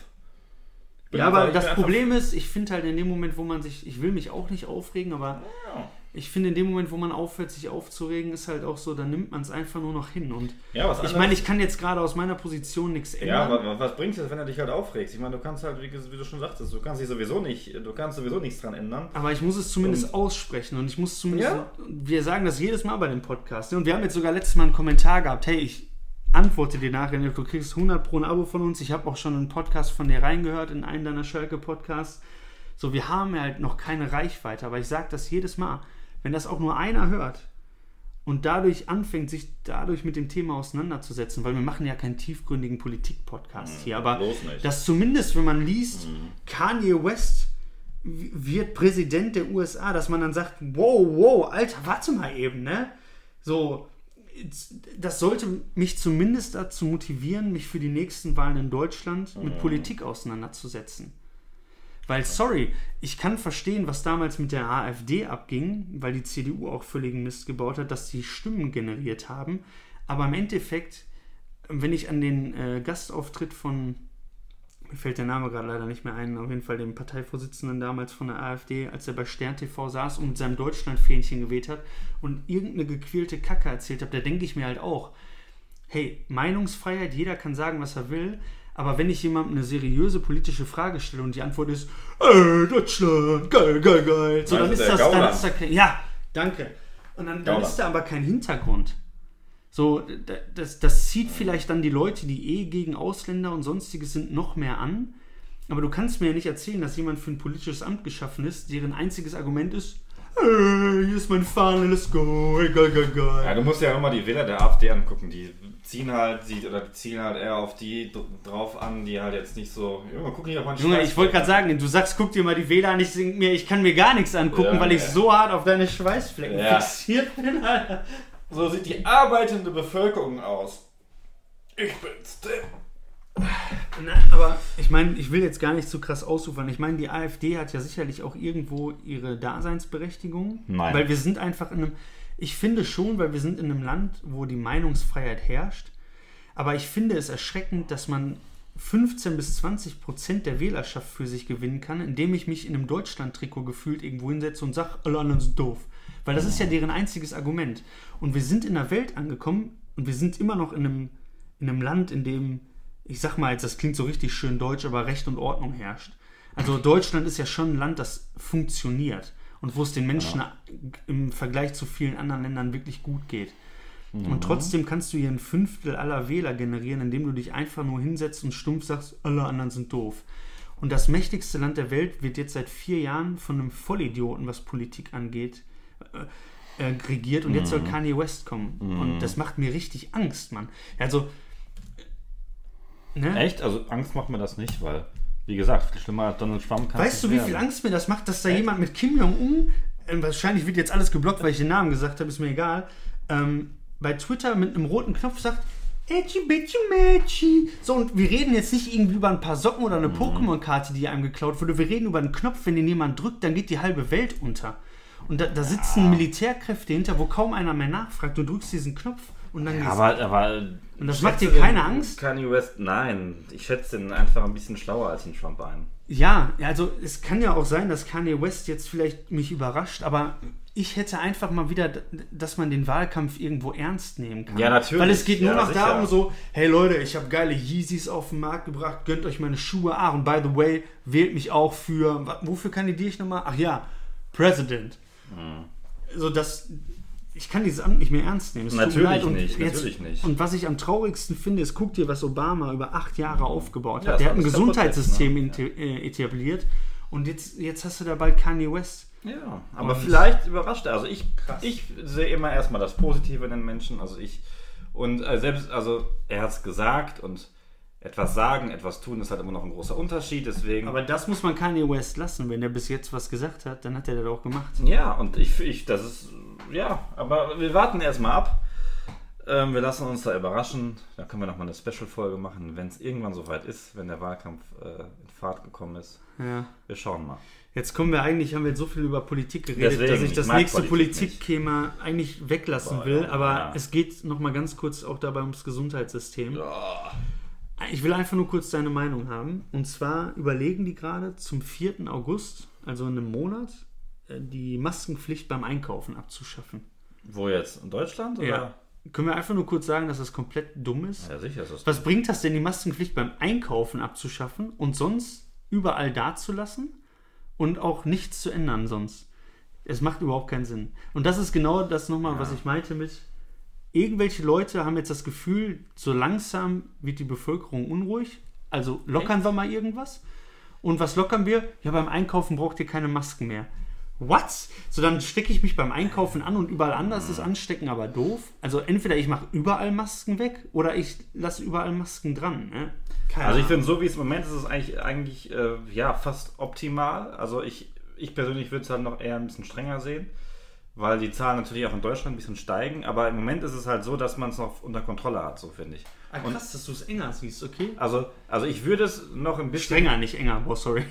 Ja, aber das Problem ist, ich finde halt in dem Moment, wo man sich, ich will mich auch nicht aufregen, aber ja. ich finde in dem Moment, wo man aufhört, sich aufzuregen, ist halt auch so, dann nimmt man es einfach nur noch hin. Und ja, was ich meine, ich kann jetzt gerade aus meiner Position nichts ändern. Ja, aber was bringt es, wenn du dich halt aufregst? Ich meine, du kannst halt, wie, wie du schon sagtest, du kannst dich sowieso nicht, du kannst sowieso nichts dran ändern. Aber ich muss es zumindest und, aussprechen und ich muss zumindest, ja. wir sagen das jedes Mal bei dem Podcast. Und wir haben jetzt sogar letztes Mal einen Kommentar gehabt, hey, ich antworte dir nachher, du kriegst hundert pro ein Abo von uns. Ich habe auch schon einen Podcast von dir reingehört, in einen deiner Schalke-Podcasts. So, wir haben halt noch keine Reichweite, aber ich sage das jedes Mal. Wenn das auch nur einer hört und dadurch anfängt, sich dadurch mit dem Thema auseinanderzusetzen, weil wir machen ja keinen tiefgründigen Politik-Podcast mhm, hier, aber dass zumindest, wenn man liest, mhm. Kanye West wird Präsident der U S A, dass man dann sagt, wow, wow, Alter, warte mal eben, ne? So, das sollte mich zumindest dazu motivieren, mich für die nächsten Wahlen in Deutschland mhm. mit Politik auseinanderzusetzen. Weil, sorry, ich kann verstehen, was damals mit der AfD abging, weil die C D U auch völligen Mist gebaut hat, dass sie Stimmen generiert haben. Aber im Endeffekt, wenn ich an den äh, Gastauftritt von, mir fällt der Name gerade leider nicht mehr ein, auf jeden Fall dem Parteivorsitzenden damals von der AfD, als er bei Stern T V saß und mit seinem Deutschlandfähnchen geweht hat und irgendeine gequälte Kacke erzählt hat, da denke ich mir halt auch, hey, Meinungsfreiheit, jeder kann sagen, was er will, aber wenn ich jemandem eine seriöse politische Frage stelle und die Antwort ist, ey, Deutschland, geil, geil, geil, so, dann ist das, dann ist da kein, ja, danke. Und dann, dann ist da aber kein Hintergrund. So, das, das zieht vielleicht dann die Leute, die eh gegen Ausländer und Sonstiges sind, noch mehr an. Aber du kannst mir ja nicht erzählen, dass jemand für ein politisches Amt geschaffen ist, deren einziges Argument ist, hey, hier ist mein Fahne, let's go, hey, geil, geil, geil. Ja, du musst ja immer die Wähler der AfD angucken, die ziehen halt, die, oder ziehen halt eher auf die drauf an, die halt jetzt nicht so, Junge, guck hier auf meinen Junge, ich wollte gerade sagen, du sagst, guck dir mal die Wähler an, ich, mir, ich kann mir gar nichts angucken, ja, weil ich ja. so hart auf deine Schweißflecken ja. fixiert bin, Alter. So sieht die arbeitende Bevölkerung aus. Ich bin's, der. Na, aber ich meine, ich will jetzt gar nicht zu krass ausufern. Ich meine, die AfD hat ja sicherlich auch irgendwo ihre Daseinsberechtigung. Nein. Weil wir sind einfach in einem, ich finde schon, weil wir sind in einem Land, wo die Meinungsfreiheit herrscht. Aber ich finde es erschreckend, dass man fünfzehn bis zwanzig Prozent der Wählerschaft für sich gewinnen kann, indem ich mich in einem Deutschland-Trikot gefühlt irgendwo hinsetze und sage, alle anderen sind doof. Weil das ist ja deren einziges Argument. Und wir sind in einer Welt angekommen und wir sind immer noch in einem, in einem Land, in dem, ich sag mal jetzt, das klingt so richtig schön deutsch, aber Recht und Ordnung herrscht. Also Deutschland ist ja schon ein Land, das funktioniert und wo es den Menschen ja. im Vergleich zu vielen anderen Ländern wirklich gut geht. Mhm. Und trotzdem kannst du hier ein Fünftel aller Wähler generieren, indem du dich einfach nur hinsetzt und stumpf sagst, alle anderen sind doof. Und das mächtigste Land der Welt wird jetzt seit vier Jahren von einem Vollidioten, was Politik angeht, äh, äh, regiert. Und mhm. jetzt soll Kanye West kommen. Mhm. Und das macht mir richtig Angst, Mann. Also, ne? Echt? Also Angst macht mir das nicht, weil, wie gesagt, viel schlimmer als Donald Trump kann. Weißt du, wie werden. viel Angst mir das macht, dass da Echt? jemand mit Kim Jong-un, äh, wahrscheinlich wird jetzt alles geblockt, weil ich den Namen gesagt habe, ist mir egal, ähm, bei Twitter mit einem roten Knopf sagt, Edgy, bitchy, matchy. So, und wir reden jetzt nicht irgendwie über ein paar Socken oder eine mhm. Pokémon-Karte, die einem geklaut wurde. Wir reden über einen Knopf, wenn den jemand drückt, dann geht die halbe Welt unter. Und da, da sitzen ja. Militärkräfte hinter, wo kaum einer mehr nachfragt. Du drückst diesen Knopf und dann ja, geht's. Aber, aber und das macht dir keine Angst? Kanye West, nein. Ich schätze den einfach ein bisschen schlauer als den Trump ein. Ja, also es kann ja auch sein, dass Kanye West jetzt vielleicht mich überrascht, aber ich hätte einfach mal wieder, dass man den Wahlkampf irgendwo ernst nehmen kann. Ja, natürlich. Weil es geht nur ja, noch sicher. darum so, hey Leute, ich habe geile Yeezys auf den Markt gebracht, gönnt euch meine Schuhe. Ah, und by the way, wählt mich auch für, wofür kandidiere ich nochmal? Ach ja, President. Hm. So, das, ich kann dieses Amt nicht mehr ernst nehmen. Es natürlich nicht, jetzt, natürlich nicht. Und was ich am traurigsten finde, ist, guck dir, was Obama über acht Jahre aufgebaut ja, hat. Der hat ein Gesundheitssystem Prozess, ne? ja. etabliert und jetzt, jetzt hast du da bald Kanye West. Ja, aber und vielleicht überrascht er. Also ich, ich sehe immer erstmal das Positive in den Menschen. Also ich, und äh, selbst, also er hat es gesagt und etwas sagen, etwas tun ist halt immer noch ein großer Unterschied, deswegen... Aber das muss man Kanye West lassen, wenn er bis jetzt was gesagt hat, dann hat er das auch gemacht. Ja, und ich, ich das ist, ja, aber wir warten erstmal ab. Ähm, wir lassen uns da überraschen. Da können wir nochmal eine Special-Folge machen, wenn es irgendwann soweit ist, wenn der Wahlkampf äh, in Fahrt gekommen ist. Ja. Wir schauen mal. Jetzt kommen wir eigentlich, haben wir jetzt so viel über Politik geredet, Deswegen, dass ich das ich nächste Politikthema Politik eigentlich weglassen Boah, will, aber ja. es geht nochmal ganz kurz auch dabei ums Gesundheitssystem. Ja. Ich will einfach nur kurz deine Meinung haben. Und zwar überlegen die gerade zum vierten August, also in einem Monat, die Maskenpflicht beim Einkaufen abzuschaffen. Wo jetzt? In Deutschland? Oder? Ja. Können wir einfach nur kurz sagen, dass das komplett dumm ist? Ja, sicher ist das Was dumm. bringt das denn, die Maskenpflicht beim Einkaufen abzuschaffen und sonst überall dazulassen und auch nichts zu ändern sonst? Es macht überhaupt keinen Sinn. Und das ist genau das nochmal, ja. was ich meinte mit, irgendwelche Leute haben jetzt das Gefühl, so langsam wird die Bevölkerung unruhig, also lockern Echt? wir mal irgendwas. Und was lockern wir? Ja, beim Einkaufen braucht ihr keine Masken mehr. What? So, dann stecke ich mich beim Einkaufen an und überall anders ist Anstecken aber doof. Also entweder ich mache überall Masken weg oder ich lasse überall Masken dran. Ne? Also ich finde, so wie es im Moment ist, ist es eigentlich, eigentlich äh, ja, fast optimal. Also ich, ich persönlich würde es halt noch eher ein bisschen strenger sehen, weil die Zahlen natürlich auch in Deutschland ein bisschen steigen. Aber im Moment ist es halt so, dass man es noch unter Kontrolle hat, so finde ich. Ah, krass, und, dass du es enger siehst, okay? Also, also ich würde es noch ein bisschen... Strenger, nicht enger, oh sorry.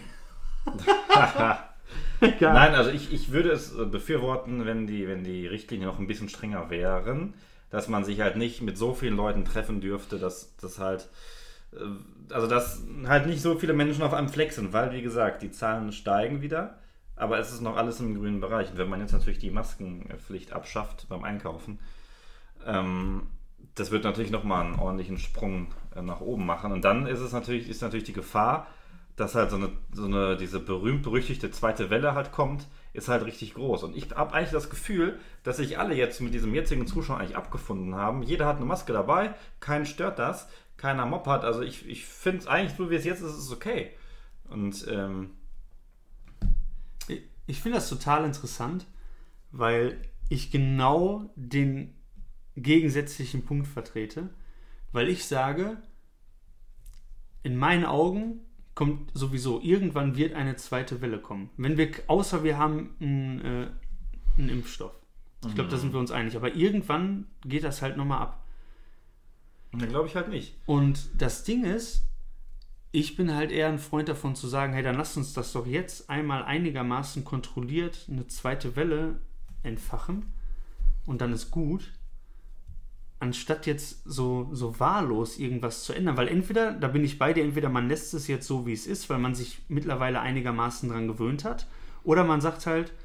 Nein, also ich, ich würde es befürworten, wenn die, wenn die Richtlinien noch ein bisschen strenger wären, dass man sich halt nicht mit so vielen Leuten treffen dürfte, dass das halt, also dass halt nicht so viele Menschen auf einem Fleck sind, weil wie gesagt, die Zahlen steigen wieder, aber es ist noch alles im grünen Bereich. Und wenn man jetzt natürlich die Maskenpflicht abschafft beim Einkaufen, ähm, das wird natürlich nochmal einen ordentlichen Sprung äh, nach oben machen. Und dann ist es natürlich, ist natürlich die Gefahr, dass halt so eine, so eine diese berühmt-berüchtigte zweite Welle halt kommt, ist halt richtig groß. Und ich habe eigentlich das Gefühl, dass sich alle jetzt mit diesem jetzigen Zustand eigentlich abgefunden haben. Jeder hat eine Maske dabei, keinen stört das, keiner moppert. Also ich, ich finde es eigentlich, so wie es jetzt ist, ist es okay. Und ähm ich, ich finde das total interessant, weil ich genau den gegensätzlichen Punkt vertrete. Weil ich sage, in meinen Augen kommt sowieso, irgendwann wird eine zweite Welle kommen. Wenn wir, außer wir haben einen, äh, einen Impfstoff. Ich glaube, da sind wir uns einig. Aber irgendwann geht das halt nochmal ab. Da glaube ich halt nicht. Und das Ding ist, ich bin halt eher ein Freund davon zu sagen, hey, dann lasst uns das doch jetzt einmal einigermaßen kontrolliert eine zweite Welle entfachen und dann ist gut, anstatt jetzt so, so wahllos irgendwas zu ändern. Weil entweder, da bin ich bei dir, entweder man lässt es jetzt so, wie es ist, weil man sich mittlerweile einigermaßen dran gewöhnt hat, oder man sagt halt,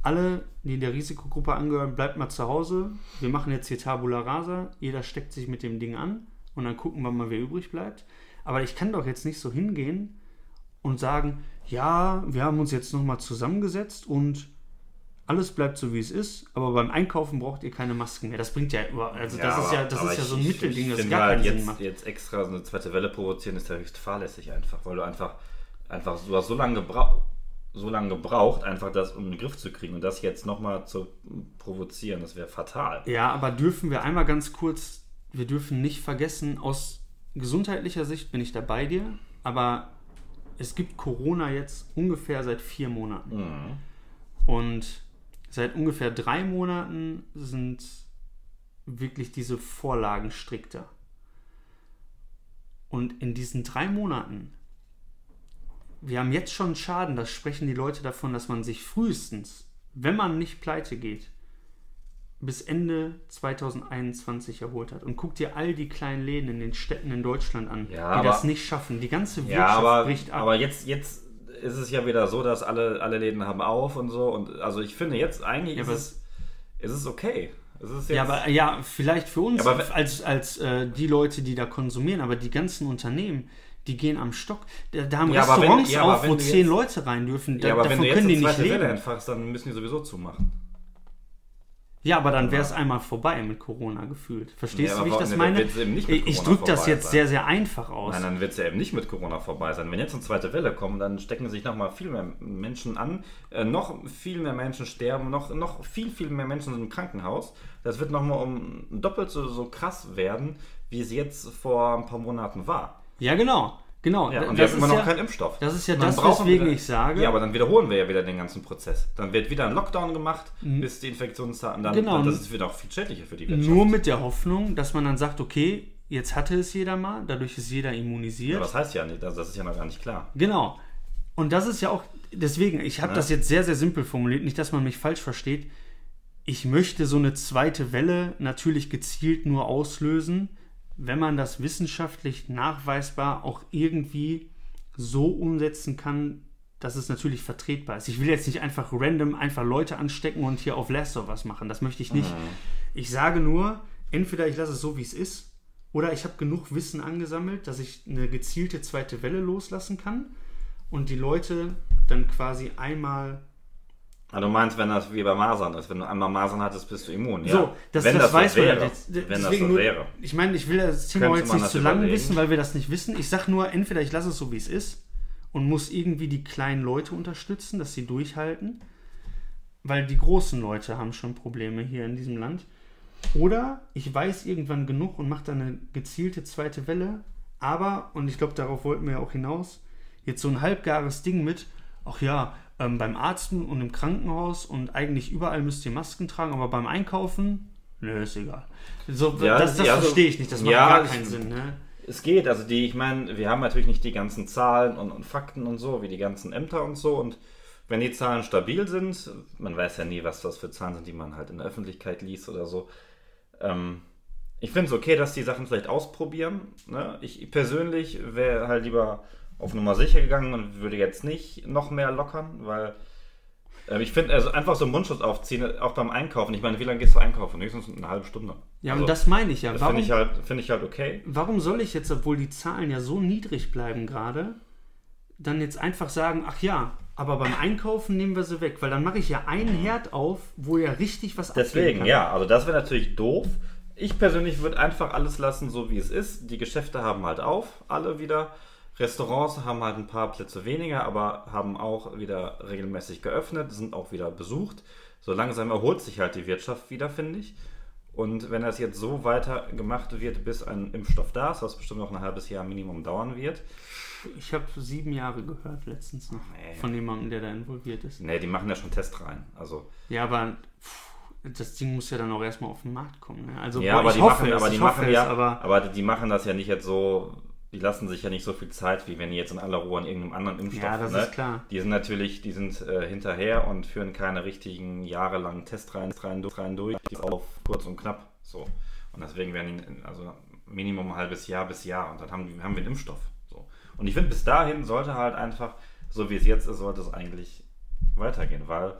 alle, die der Risikogruppe angehören, bleibt mal zu Hause. Wir machen jetzt hier Tabula Rasa. Jeder steckt sich mit dem Ding an und dann gucken wir mal, wer übrig bleibt. Aber ich kann doch jetzt nicht so hingehen und sagen, ja, wir haben uns jetzt nochmal zusammengesetzt und alles bleibt so, wie es ist, aber beim Einkaufen braucht ihr keine Masken mehr. Das bringt ja über, also Ja, das ist aber- ja, das aber ist ja ich- so ein ich- Mittelding, ich das finde gar halt keinen Sinn jetzt, macht. Jetzt extra so eine zweite Welle provozieren, ist ja höchst fahrlässig einfach, weil du einfach, einfach du hast so lange gebraucht, so lange gebraucht, einfach das um den Griff zu kriegen und das jetzt nochmal zu provozieren, das wäre fatal. Ja, aber dürfen wir einmal ganz kurz, wir dürfen nicht vergessen, aus gesundheitlicher Sicht bin ich da bei dir, aber es gibt Corona jetzt ungefähr seit vier Monaten. Mhm. Und seit ungefähr drei Monaten sind wirklich diese Vorlagen strikter. Und in diesen drei Monaten, wir haben jetzt schon Schaden, da sprechen die Leute davon, dass man sich frühestens, wenn man nicht pleite geht, bis Ende zwanzig einundzwanzig erholt hat. Und guck dir all die kleinen Läden in den Städten in Deutschland an, Ja, die aber- das nicht schaffen. Die ganze Ja, Wirtschaft aber, bricht ab. aber jetzt, jetzt ist es ja wieder so, dass alle, alle Läden haben auf und so und also ich finde jetzt eigentlich Ja, ist, aber- es, ist es okay. Es ist jetzt, Ja, aber ja, vielleicht für uns Ja, aber wenn- als, als äh, die Leute, die da konsumieren, aber die ganzen Unternehmen, die gehen am Stock. Da, da haben Ja, aber wenn- Restaurants ja, aber auf, wenn wo du zehn jetzt- Leute rein dürfen. Da, ja, aber wenn davon du jetzt können die eine nicht zweite Welle leben. entfachst, dann müssen die sowieso zumachen. Ja, aber dann wäre es einmal vorbei mit Corona gefühlt. Verstehst Ja, du, wie ich aber das ne, meine? dann wird's eben nicht mit Ich, ich Corona drücke das vorbei jetzt sein. sehr, sehr einfach aus. Nein, dann wird es ja eben nicht mit Corona vorbei sein. Wenn jetzt eine zweite Welle kommt, dann stecken sich nochmal viel mehr Menschen an, äh, noch viel mehr Menschen sterben, noch, noch viel, viel mehr Menschen sind im Krankenhaus. Das wird nochmal um doppelt so, so krass werden, wie es jetzt vor ein paar Monaten war. Ja, genau. Genau. Ja, und das wir haben immer ist noch ja, keinen Impfstoff. Das ist ja Und dann das, brauchen weswegen wir- ich sage. Ja, aber dann wiederholen wir ja wieder den ganzen Prozess. Dann wird wieder ein Lockdown gemacht, bis die Infektionszahlen, dann, Genau. dann das ist wieder auch viel schädlicher für die Wirtschaft. nur mit der Hoffnung, dass man dann sagt, okay, jetzt hatte es jeder mal, dadurch ist jeder immunisiert. Ja, das heißt ja nicht, also das ist ja noch gar nicht klar. Genau. Und das ist ja auch, deswegen, ich habe Ja. das jetzt sehr, sehr simpel formuliert, nicht, dass man mich falsch versteht. Ich möchte so eine zweite Welle natürlich gezielt nur auslösen, wenn man das wissenschaftlich nachweisbar auch irgendwie so umsetzen kann, dass es natürlich vertretbar ist. Ich will jetzt nicht einfach random einfach Leute anstecken und hier auf Last of Us machen. Das möchte ich nicht. Ich sage nur, entweder ich lasse es so, wie es ist, oder ich habe genug Wissen angesammelt, dass ich eine gezielte zweite Welle loslassen kann und die Leute dann quasi einmal... Ah, du meinst, wenn das wie bei Masern ist, wenn du einmal Masern hattest, bist du immun. Ja. So, das, wenn das, das, weiß so wäre, man jetzt. wenn das Deswegen so nur, wäre. Ich meine, ich will das Thema Könnte jetzt man nicht das zu lange überlegen? wissen, weil wir das nicht wissen. Ich sage nur, entweder ich lasse es so, wie es ist und muss irgendwie die kleinen Leute unterstützen, dass sie durchhalten, weil die großen Leute haben schon Probleme hier in diesem Land. Oder ich weiß irgendwann genug und mache dann eine gezielte zweite Welle, aber, und ich glaube, darauf wollten wir ja auch hinaus, jetzt so ein halbgares Ding mit, ach ja, ähm, beim Arzt und im Krankenhaus und eigentlich überall müsst ihr Masken tragen, aber beim Einkaufen, nö, ist egal. So, Ja, das das ja, so- verstehe ich nicht, das macht ja, gar ich- keinen Sinn. Ne? Es geht, also die, ich meine, wir haben natürlich nicht die ganzen Zahlen und, und Fakten und so, wie die ganzen Ämter und so. Und wenn die Zahlen stabil sind, man weiß ja nie, was das für Zahlen sind, die man halt in der Öffentlichkeit liest oder so. Ähm, ich finde es okay, dass die Sachen vielleicht ausprobieren. Ne? Ich persönlich wäre halt lieber auf Nummer sicher gegangen und würde jetzt nicht noch mehr lockern, weil äh, ich finde, also einfach so einen Mundschutz aufziehen, auch beim Einkaufen. Ich meine, wie lange gehst du einkaufen? Höchstens eine halbe Stunde. Ja, Also, und das meine ich ja. das Warum, finde ich, halt, find ich halt okay. warum soll ich jetzt, obwohl die Zahlen ja so niedrig bleiben gerade, dann jetzt einfach sagen, ach ja, aber beim Einkaufen nehmen wir sie weg, weil dann mache ich ja einen Herd auf, wo ja richtig was abgehen Deswegen, kann. ja, also das wäre natürlich doof. Ich persönlich würde einfach alles lassen, so wie es ist. Die Geschäfte haben halt auf, alle wieder. Restaurants haben halt ein paar Plätze weniger, aber haben auch wieder regelmäßig geöffnet, sind auch wieder besucht. So langsam erholt sich halt die Wirtschaft wieder, finde ich. Und wenn das jetzt so weiter gemacht wird, bis ein Impfstoff da ist, was bestimmt noch ein halbes Jahr Minimum dauern wird. Ich habe sieben Jahre gehört letztens noch Nee. von jemandem, der da involviert ist. Ne, die machen ja schon Testreihen. Also Ja, aber pff, das Ding muss ja dann auch erstmal auf den Markt kommen. Ne? Also ja, boah, aber ich die hoffe machen, es, aber die ich machen hoffe ja, es, aber aber die machen das ja nicht jetzt so, die lassen sich ja nicht so viel Zeit, wie wenn die jetzt in aller Ruhe an irgendeinem anderen Impfstoff, ja, das ne? ist klar. Die sind natürlich, die sind äh, hinterher und führen keine richtigen jahrelangen Testreihen rein, rein durch, die auf kurz und knapp, so. Und deswegen werden die, also Minimum ein halbes Jahr bis Jahr und dann haben, haben wir einen Impfstoff, so. Und ich finde, bis dahin sollte halt einfach, so wie es jetzt ist, sollte es eigentlich weitergehen, weil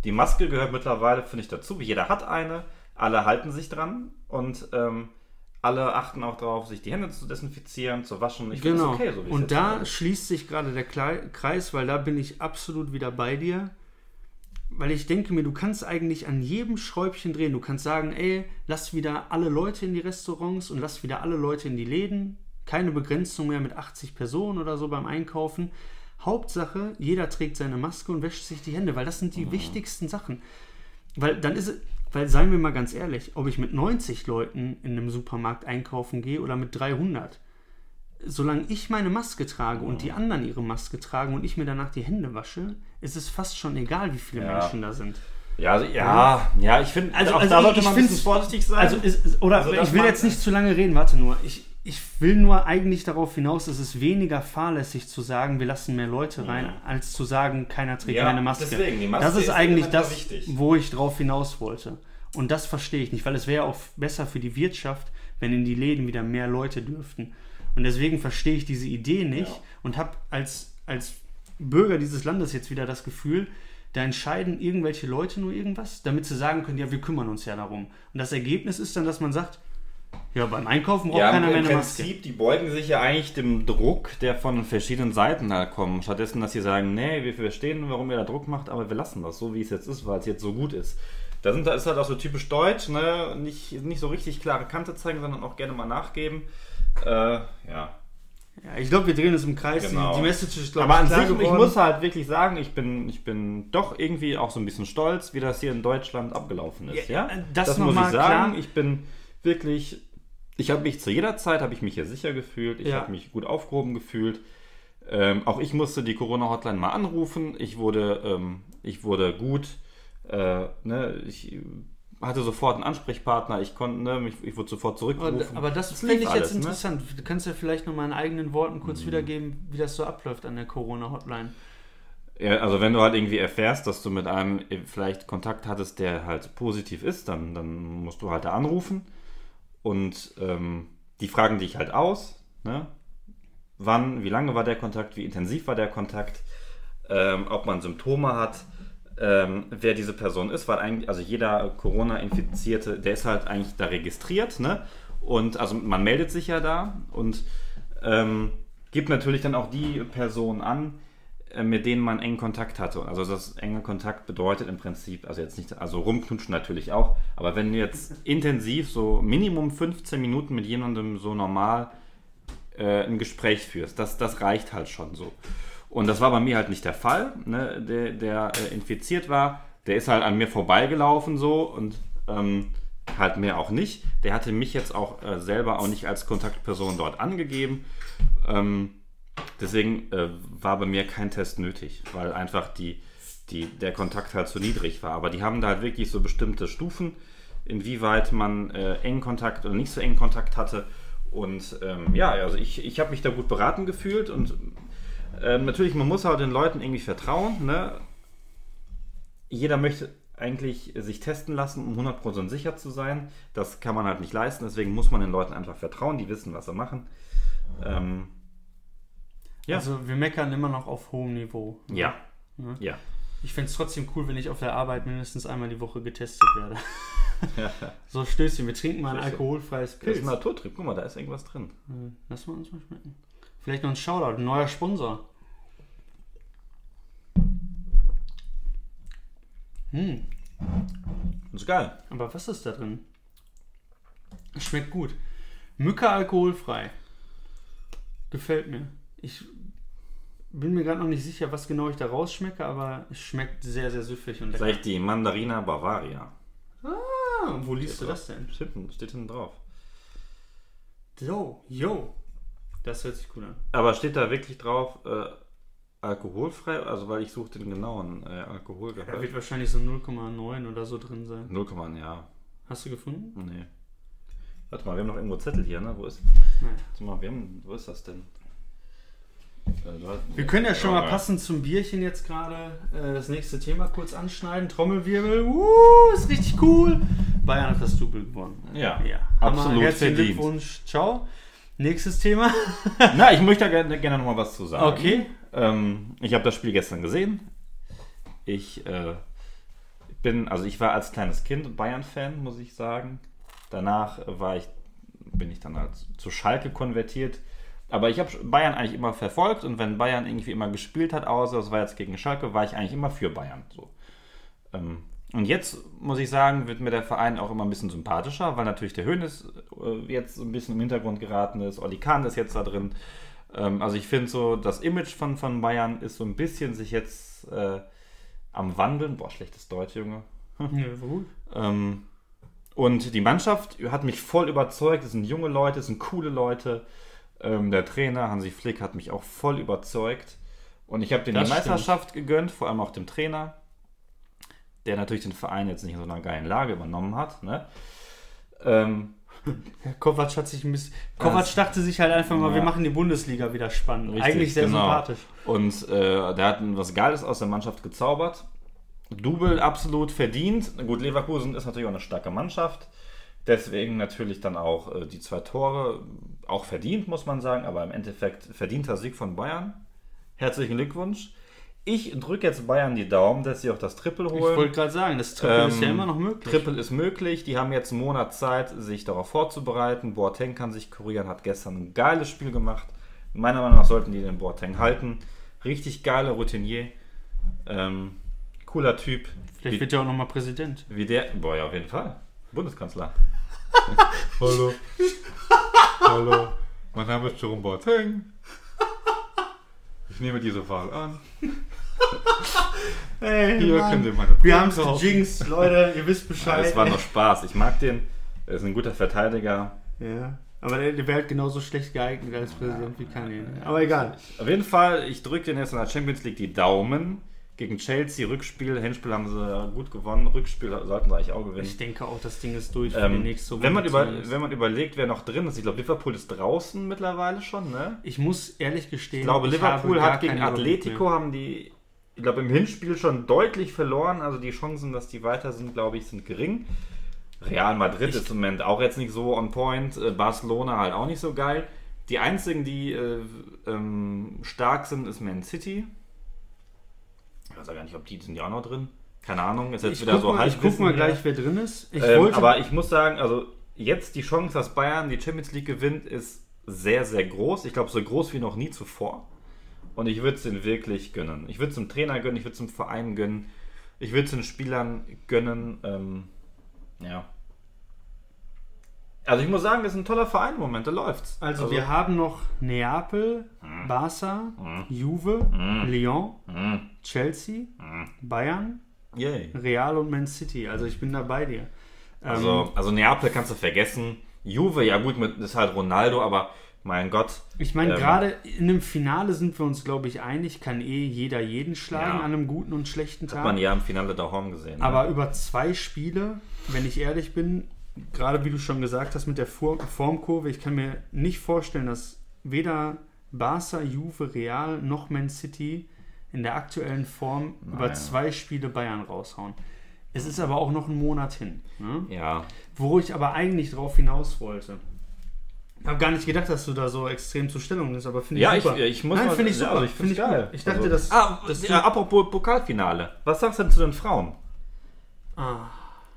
die Maske gehört mittlerweile, finde ich, dazu. Jeder hat eine, alle halten sich dran und ähm, alle achten auch darauf, sich die Hände zu desinfizieren, zu waschen. Ich finde genau. es okay, so wie es Und jetzt da ist. schließt sich gerade der Kreis, weil da bin ich absolut wieder bei dir. Weil ich denke mir, du kannst eigentlich an jedem Schräubchen drehen. Du kannst sagen, ey, lass wieder alle Leute in die Restaurants und lass wieder alle Leute in die Läden. Keine Begrenzung mehr mit achtzig Personen oder so beim Einkaufen. Hauptsache, jeder trägt seine Maske und wäscht sich die Hände, weil das sind die mhm. wichtigsten Sachen. Weil dann ist es, weil seien wir mal ganz ehrlich, ob ich mit neunzig Leuten in einem Supermarkt einkaufen gehe oder mit dreihundert, solange ich meine Maske trage mhm. und die anderen ihre Maske tragen und ich mir danach die Hände wasche, ist es fast schon egal, wie viele ja. Menschen da sind. Ja, also, ja, ja, ich finde, also, auch also da ich, sollte ich man ein bisschen vorsichtig sein. Also ist, oder also, ich will jetzt nicht zu lange reden, warte nur. Ich, ich will nur eigentlich darauf hinaus, dass es weniger fahrlässig zu sagen, wir lassen mehr Leute rein, ja. als zu sagen, keiner trägt ja, keine Maske. Deswegen, die Maske das ist, ist eigentlich das, wichtig. wo ich drauf hinaus wollte. Und das verstehe ich nicht, weil es wäre auch besser für die Wirtschaft, wenn in die Läden wieder mehr Leute dürften. Und deswegen verstehe ich diese Idee nicht ja. und habe als, als Bürger dieses Landes jetzt wieder das Gefühl, da entscheiden irgendwelche Leute nur irgendwas, damit sie sagen können, ja, wir kümmern uns ja darum. Und das Ergebnis ist dann, dass man sagt, ja, beim Einkaufen braucht ja, keiner mehr eine Maske. Im Prinzip, die beugen sich ja eigentlich dem Druck, der von verschiedenen Seiten halt kommt. Stattdessen, dass sie sagen, nee, wir verstehen, warum ihr da Druck macht, aber wir lassen das so, wie es jetzt ist, weil es jetzt so gut ist. Da, sind, da ist halt auch so typisch deutsch, ne? nicht, nicht so richtig klare Kante zeigen, sondern auch gerne mal nachgeben. Äh, ja. Ja, ich glaube, wir drehen uns im Kreis. Genau. Die, die Message ist, glaube ich, klar sich, geworden. Ich muss halt wirklich sagen, ich bin, ich bin doch irgendwie auch so ein bisschen stolz, wie das hier in Deutschland abgelaufen ist. Ja, ja? Das, das noch muss mal ich sagen. Klar. Ich bin wirklich, ich habe mich zu jeder Zeit, habe ich mich hier sicher gefühlt. Ich ja. habe mich gut aufgehoben gefühlt. Ähm, auch ich musste die Corona-Hotline mal anrufen. Ich wurde, ähm, ich wurde gut, äh, ne, ich hatte sofort einen Ansprechpartner, ich konnte, ne, ich, ich wurde sofort zurückgerufen. Aber, aber das, das finde ich alles, jetzt interessant. Ne? Du kannst ja vielleicht noch mal in eigenen Worten kurz mhm. wiedergeben, wie das so abläuft an der Corona-Hotline. Ja, also wenn du halt irgendwie erfährst, dass du mit einem vielleicht Kontakt hattest, der halt positiv ist, dann, dann musst du halt da anrufen und ähm, die fragen dich halt aus, ne? Wann, wie lange war der Kontakt, wie intensiv war der Kontakt, ähm, ob man Symptome hat, Ähm, wer diese Person ist, weil eigentlich, also jeder Corona-Infizierte, der ist halt eigentlich da registriert, ne? Und also man meldet sich ja da und ähm, gibt natürlich dann auch die Personen an, äh, mit denen man engen Kontakt hatte. Also das enge Kontakt bedeutet im Prinzip, also jetzt nicht, also rumknutschen natürlich auch, aber wenn du jetzt intensiv so Minimum fünfzehn Minuten mit jemandem so normal äh, ein Gespräch führst, das, das reicht halt schon so. Und das war bei mir halt nicht der Fall, ne? der, der äh, infiziert war, der ist halt an mir vorbeigelaufen so und ähm, halt mehr auch nicht. Der hatte mich jetzt auch äh, selber auch nicht als Kontaktperson dort angegeben. Ähm, deswegen äh, war bei mir kein Test nötig, weil einfach die, die, der Kontakt halt zu niedrig war. Aber die haben da halt wirklich so bestimmte Stufen, inwieweit man äh, engen Kontakt oder nicht so engen Kontakt hatte. Und ähm, ja, also ich, ich habe mich da gut beraten gefühlt und Ähm, natürlich, man muss halt den Leuten irgendwie vertrauen. Ne? Jeder möchte eigentlich sich testen lassen, um hundert Prozent sicher zu sein. Das kann man halt nicht leisten, deswegen muss man den Leuten einfach vertrauen, die wissen, was sie machen. Ähm, ja. Also wir meckern immer noch auf hohem Niveau. Ne? Ja. ja. ja. Ich fände es trotzdem cool, wenn ich auf der Arbeit mindestens einmal die Woche getestet werde. ja. So, Stößchen, wir trinken mal ein alkoholfreies Pilz. Das ist ein Naturtrink, guck mal, da ist irgendwas drin. Lass mal uns mal schmecken. Vielleicht noch ein Shoutout, ein neuer Sponsor. Hm. Das ist geil. Aber was ist da drin? Es schmeckt gut. Mücke alkoholfrei. Gefällt mir. Ich bin mir gerade noch nicht sicher, was genau ich da rausschmecke, aber es schmeckt sehr, sehr süffig und lecker. Vielleicht die Mandarina Bavaria. Ah, wo liest du das denn? Steht, steht hinten drauf. So, yo. Das hört sich cool an. Aber steht da wirklich drauf, äh, alkoholfrei? Also, weil ich suche den genauen äh, Alkoholgehalt. Da wird wahrscheinlich so null Komma neun oder so drin sein. null Komma neun, ja. Hast du gefunden? Nee. Warte mal, wir haben noch irgendwo Zettel hier, ne? Wo ist, Nein. Warte mal, wir haben, wo ist das denn? Äh, wir können ja schon mal passend zum Bierchen jetzt gerade äh, das nächste Thema kurz anschneiden. Trommelwirbel, uh, ist richtig cool. Bayern hat das Double gewonnen. Ja, ja. absolut herzlichen verdient. Glückwunsch, ciao. Nächstes Thema. Na, ich möchte da gerne, gerne noch mal was zu sagen. Okay. Ähm, ich habe das Spiel gestern gesehen. Ich äh, bin, also ich war als kleines Kind Bayern-Fan, muss ich sagen. Danach war ich, bin ich dann halt zu Schalke konvertiert. Aber ich habe Bayern eigentlich immer verfolgt und wenn Bayern irgendwie immer gespielt hat, außer es war jetzt gegen Schalke, war ich eigentlich immer für Bayern. So. Ähm, und jetzt, muss ich sagen, wird mir der Verein auch immer ein bisschen sympathischer, weil natürlich der Hoeneß äh, jetzt ein bisschen im Hintergrund geraten ist, Oli Kahn ist jetzt da drin. Ähm, also ich finde so, das Image von, von Bayern ist so ein bisschen sich jetzt äh, am Wandeln. Boah, schlechtes Deutsch, Junge. Ja, gut. ähm, und die Mannschaft hat mich voll überzeugt, es sind junge Leute, es sind coole Leute. Ähm, der Trainer Hansi Flick hat mich auch voll überzeugt und ich habe denen die Meisterschaft gegönnt, vor allem auch dem Trainer, der natürlich den Verein jetzt nicht in so einer geilen Lage übernommen hat. Ne? Ähm, ja, Kovac hat sich ein bisschen. Kovac dachte sich halt einfach mal, ja. wir machen die Bundesliga wieder spannend. Richtig, eigentlich sehr genau. sympathisch. Und äh, der hat was Geiles aus der Mannschaft gezaubert. Double absolut verdient. Gut, Leverkusen ist natürlich auch eine starke Mannschaft. Deswegen natürlich dann auch äh, die zwei Tore, auch verdient, muss man sagen, aber im Endeffekt verdienter Sieg von Bayern. Herzlichen Glückwunsch. Ich drücke jetzt Bayern die Daumen, dass sie auch das Triple holen. Ich wollte gerade sagen, das Triple ähm, ist ja immer noch möglich. Triple ist möglich, die haben jetzt einen Monat Zeit, sich darauf vorzubereiten. Boateng kann sich kurieren, hat gestern ein geiles Spiel gemacht. Meiner Meinung nach sollten die den Boateng halten. Richtig geiler Routinier. Ähm, cooler Typ. Vielleicht wie, wird er auch nochmal Präsident. Wie der, boah ja, auf jeden Fall. Bundeskanzler. Hallo. Hallo. Mein Name ist Jerome Boateng. Ich nehme diese Wahl an. Hey, Hier Mann. könnt ihr meine Wir haben es gejinxt, Leute. Ihr wisst Bescheid. Es war nur Spaß. Ich mag den. Er ist ein guter Verteidiger. Ja. Aber der, der wäre halt genauso schlecht geeignet als Präsident wie Kanye. Aber egal. Auf jeden Fall, ich drücke den jetzt in der Champions League die Daumen. Gegen Chelsea, Rückspiel, Hinspiel haben sie gut gewonnen, Rückspiel sollten sie eigentlich auch gewinnen. Ich denke auch, das Ding ist durch für ähm, die nächste wenn man, über, wenn man überlegt, wer noch drin ist, ich glaube, Liverpool ist draußen mittlerweile schon, ne? Ich muss ehrlich gestehen, ich glaube, Liverpool hat gegen Atletico, haben die, ich glaube, im Hinspiel schon deutlich verloren, also die Chancen, dass die weiter sind, glaube ich, sind gering. Real Madrid ich ist im Moment auch jetzt nicht so on point, Barcelona halt auch nicht so geil. Die einzigen, die äh, ähm, stark sind, ist Man City. Ich weiß ja gar nicht, ob die sind ja auch noch drin. Keine Ahnung, ist jetzt ich wieder so mal, Ich guck mal gleich, wer drin ist. Ich ähm, wollte aber ich muss sagen, also jetzt die Chance, dass Bayern die Champions League gewinnt, ist sehr, sehr groß. Ich glaube, so groß wie noch nie zuvor. Und ich würde es denen wirklich gönnen. Ich würde es dem Trainer gönnen, ich würde es dem Verein gönnen. Ich würde es den Spielern gönnen. Ähm, ja. Also ich muss sagen, das ist ein toller Verein im Moment, da läuft's. Also, also wir haben noch Neapel, hm. Barca, hm. Juve, hm. Lyon, hm. Chelsea, hm. Bayern, Yay. Real und Man City. Also ich bin da bei dir. Also, also Neapel kannst du vergessen. Juve, ja gut, mit, ist halt Ronaldo, aber mein Gott. Ich meine, ähm, gerade in einem Finale sind wir uns, glaube ich, einig, kann eh jeder jeden schlagen ja. an einem guten und schlechten Tag. Hat man ja im Finale daheim gesehen. Aber ne? über zwei Spiele, wenn ich ehrlich bin, gerade wie du schon gesagt hast mit der Formkurve, ich kann mir nicht vorstellen, dass weder Barca, Juve, Real noch Man City in der aktuellen Form Nein. über zwei Spiele Bayern raushauen. Es ist aber auch noch ein Monat hin. Ne? Ja. Wo ich aber eigentlich drauf hinaus wollte. Ich habe gar nicht gedacht, dass du da so extrem zur Stellung nimmst, aber finde ich ja, super. Ja, ich, ich muss Nein, mal finde ich super. Also ich finde find ich geil. Gut. Ich dachte, also, dass... Ah, dass ja, apropos Pokalfinale. Was sagst du denn zu den Frauen? Ah.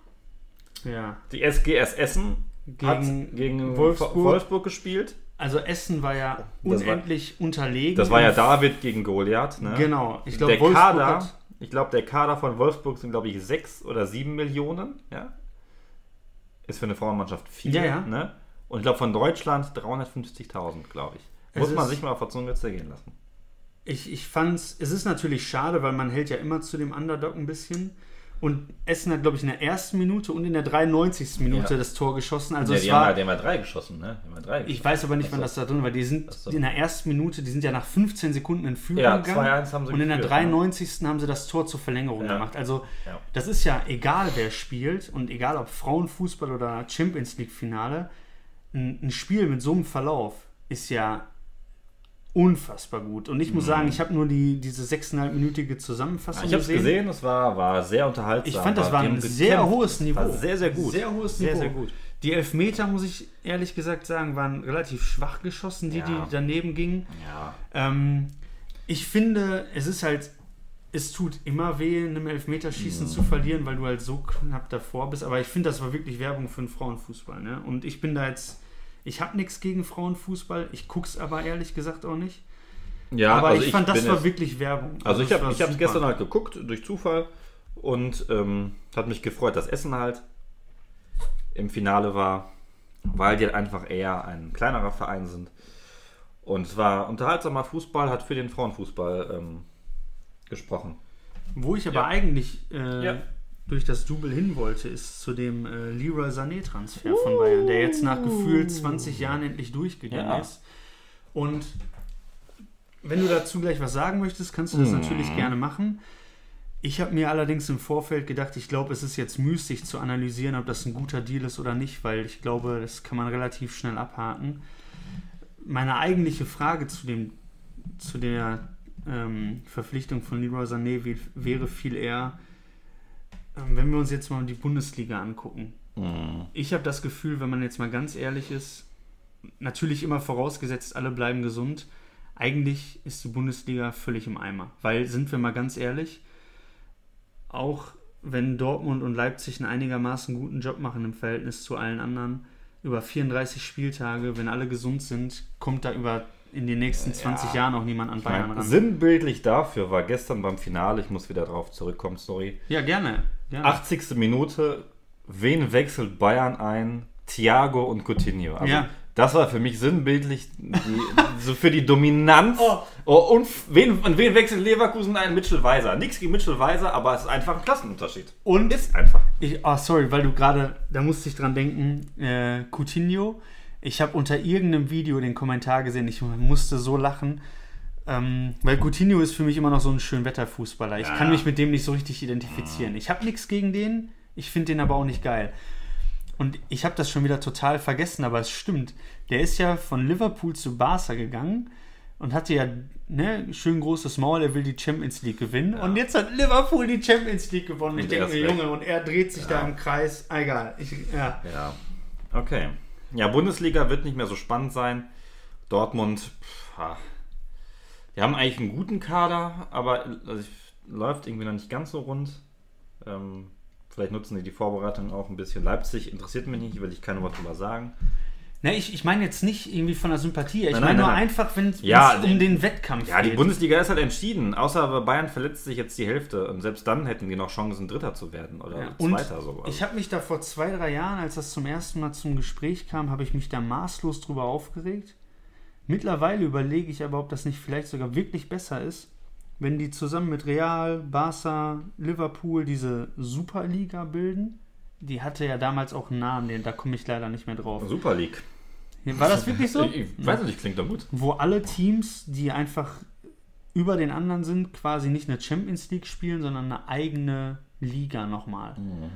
Ja. Die S G S Essen gegen, hat gegen Wolfsburg. Wolfsburg gespielt. Also Essen war ja unendlich das war, unterlegen. Das war ja David gegen Goliath. Ne? Genau. Ich glaube, der Kader, ich glaube, der Kader von Wolfsburg sind, glaube ich, sechs oder sieben Millionen. Ja? Ist für eine Frauenmannschaft viel. Ja, ja. Ne? Und ich glaube, von Deutschland dreihundertfünfzigtausend, glaube ich. Muss man sich mal auf der Zunge zergehen lassen. Ich, ich fand's, es ist natürlich schade, weil man hält ja immer zu dem Underdog ein bisschen. Und Essen hat, glaube ich, in der ersten Minute und in der dreiundneunzigsten Minute ja. das Tor geschossen. Also ja, es die, war, haben ja, die haben ja drei geschossen, ne? Die haben ja drei geschossen. Ich weiß aber nicht, wann das da drin war. Die sind so. in der ersten Minute, die sind ja nach fünfzehn Sekunden in Führung ja, gegangen. zwei eins haben sie und in der geführt, dreiundneunzigsten Ja. haben sie das Tor zur Verlängerung ja. gemacht. Also ja. das ist ja egal, wer spielt und egal, ob Frauenfußball oder Champions League Finale, ein, ein Spiel mit so einem Verlauf ist ja unfassbar gut. Und ich muss mhm. sagen, ich habe nur die, diese sechseinhalbminütige Zusammenfassung ja, ich gesehen. Ich habe es gesehen, es war, war sehr unterhaltsam. Ich fand, das war ein sehr hohes Niveau. War sehr, sehr gut. Sehr hohes sehr, Niveau. Sehr gut. Die Elfmeter, muss ich ehrlich gesagt sagen, waren relativ schwach geschossen, die, ja. die daneben gingen. Ja. Ähm, ich finde, es ist halt es tut immer weh, in einem Elfmeterschießen mhm. zu verlieren, weil du halt so knapp davor bist. Aber ich finde, das war wirklich Werbung für den Frauenfußball. Ne? Und ich bin da jetzt, ich habe nichts gegen Frauenfußball, ich gucke es aber ehrlich gesagt auch nicht. Ja, aber also ich ich fand, das war jetzt, wirklich Werbung. Also, also ich habe es super. gestern halt geguckt, durch Zufall. Und ähm, hat mich gefreut, dass Essen halt im Finale war, weil die halt einfach eher ein kleinerer Verein sind. Und es war unterhaltsamer Fußball, hat für den Frauenfußball ähm, gesprochen. Wo ich aber ja. eigentlich äh, ja. durch das Double hin wollte, ist zu dem äh, Leroy Sané-Transfer uh. von Bayern, der jetzt nach gefühlt zwanzig Jahren endlich durchgegangen ja. ist. Und wenn du dazu gleich was sagen möchtest, kannst du das mm. natürlich gerne machen. Ich habe mir allerdings im Vorfeld gedacht, ich glaube, es ist jetzt müßig zu analysieren, ob das ein guter Deal ist oder nicht, weil ich glaube, das kann man relativ schnell abhaken. Meine eigentliche Frage zu, dem, zu der ähm, Verpflichtung von Leroy Sané wie, wäre viel eher, ähm, wenn wir uns jetzt mal die Bundesliga angucken. Mhm. Ich habe das Gefühl, wenn man jetzt mal ganz ehrlich ist, natürlich immer vorausgesetzt, alle bleiben gesund, eigentlich ist die Bundesliga völlig im Eimer. Weil, sind wir mal ganz ehrlich, auch wenn Dortmund und Leipzig einen einigermaßen guten Job machen im Verhältnis zu allen anderen, über vierunddreißig Spieltage, wenn alle gesund sind, kommt da über in den nächsten zwanzig ja. Jahren auch niemand an Bayern ran. Sinnbildlich dafür war gestern beim Finale, ich muss wieder drauf zurückkommen, sorry. Ja, gerne. gerne. achtzigste Minute, wen wechselt Bayern ein? Thiago und Coutinho. Also ja. Das war für mich sinnbildlich die, so für die Dominanz. Oh. Oh, und wen, und wen wechselt Leverkusen ein? Mitchell Weiser. Nichts gegen Mitchell Weiser, aber es ist einfach ein Klassenunterschied. Und ist einfach. Ich, oh, sorry, weil du gerade, da musste ich dran denken, äh, Coutinho. Ich habe unter irgendeinem Video den Kommentar gesehen, ich musste so lachen, ähm, weil Coutinho ist für mich immer noch so ein Schönwetterfußballer. Ich ja. kann mich mit dem nicht so richtig identifizieren. Ich habe nichts gegen den, ich finde den aber auch nicht geil. Und ich habe das schon wieder total vergessen, aber es stimmt. Der ist ja von Liverpool zu Barca gegangen und hatte ja ne, schön großes Maul, er will die Champions League gewinnen. Ja. Und jetzt hat Liverpool die Champions League gewonnen. Und ich denke mir, Junge, und er dreht sich ja. da im Kreis. Ah, egal. Ich, ja. ja, okay. Ja, Bundesliga wird nicht mehr so spannend sein. Dortmund, pff, die haben eigentlich einen guten Kader, aber also, läuft irgendwie noch nicht ganz so rund. Ähm, Vielleicht nutzen die die Vorbereitung auch ein bisschen. Leipzig interessiert mich nicht, will ich keine Wort drüber sagen. Na, ich, ich meine jetzt nicht irgendwie von der Sympathie. Ich meine nur nein. einfach, wenn es ja, um den Wettkampf ja, geht. Ja, die Bundesliga ist halt entschieden. Außer Bayern verletzt sich jetzt die Hälfte. Und selbst dann hätten die noch Chancen, Dritter zu werden. Oder ja, Zweiter sogar. Ich habe mich da vor zwei, drei Jahren, als das zum ersten Mal zum Gespräch kam, habe ich mich da maßlos drüber aufgeregt. Mittlerweile überlege ich aber, ob das nicht vielleicht sogar wirklich besser ist, wenn die zusammen mit Real, Barca, Liverpool diese Superliga bilden. Die hatte ja damals auch einen Namen, den, da komme ich leider nicht mehr drauf. Super League. War das wirklich so? Ich, ich weiß nicht, klingt doch gut. Wo alle Teams, die einfach über den anderen sind, quasi nicht eine Champions League spielen, sondern eine eigene Liga nochmal. Mhm.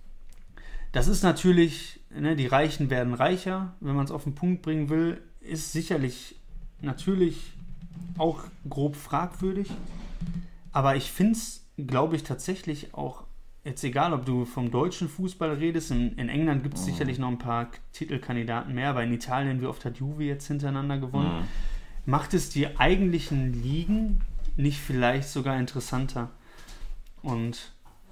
Das ist natürlich, ne, die Reichen werden reicher, wenn man es auf den Punkt bringen will, ist sicherlich natürlich auch grob fragwürdig, aber ich finde es, glaube ich, tatsächlich auch, jetzt egal, ob du vom deutschen Fußball redest, in, in England gibt es mhm. sicherlich noch ein paar Titelkandidaten mehr, aber in Italien, wie oft hat Juve jetzt hintereinander gewonnen, mhm. macht es die eigentlichen Ligen nicht vielleicht sogar interessanter? Und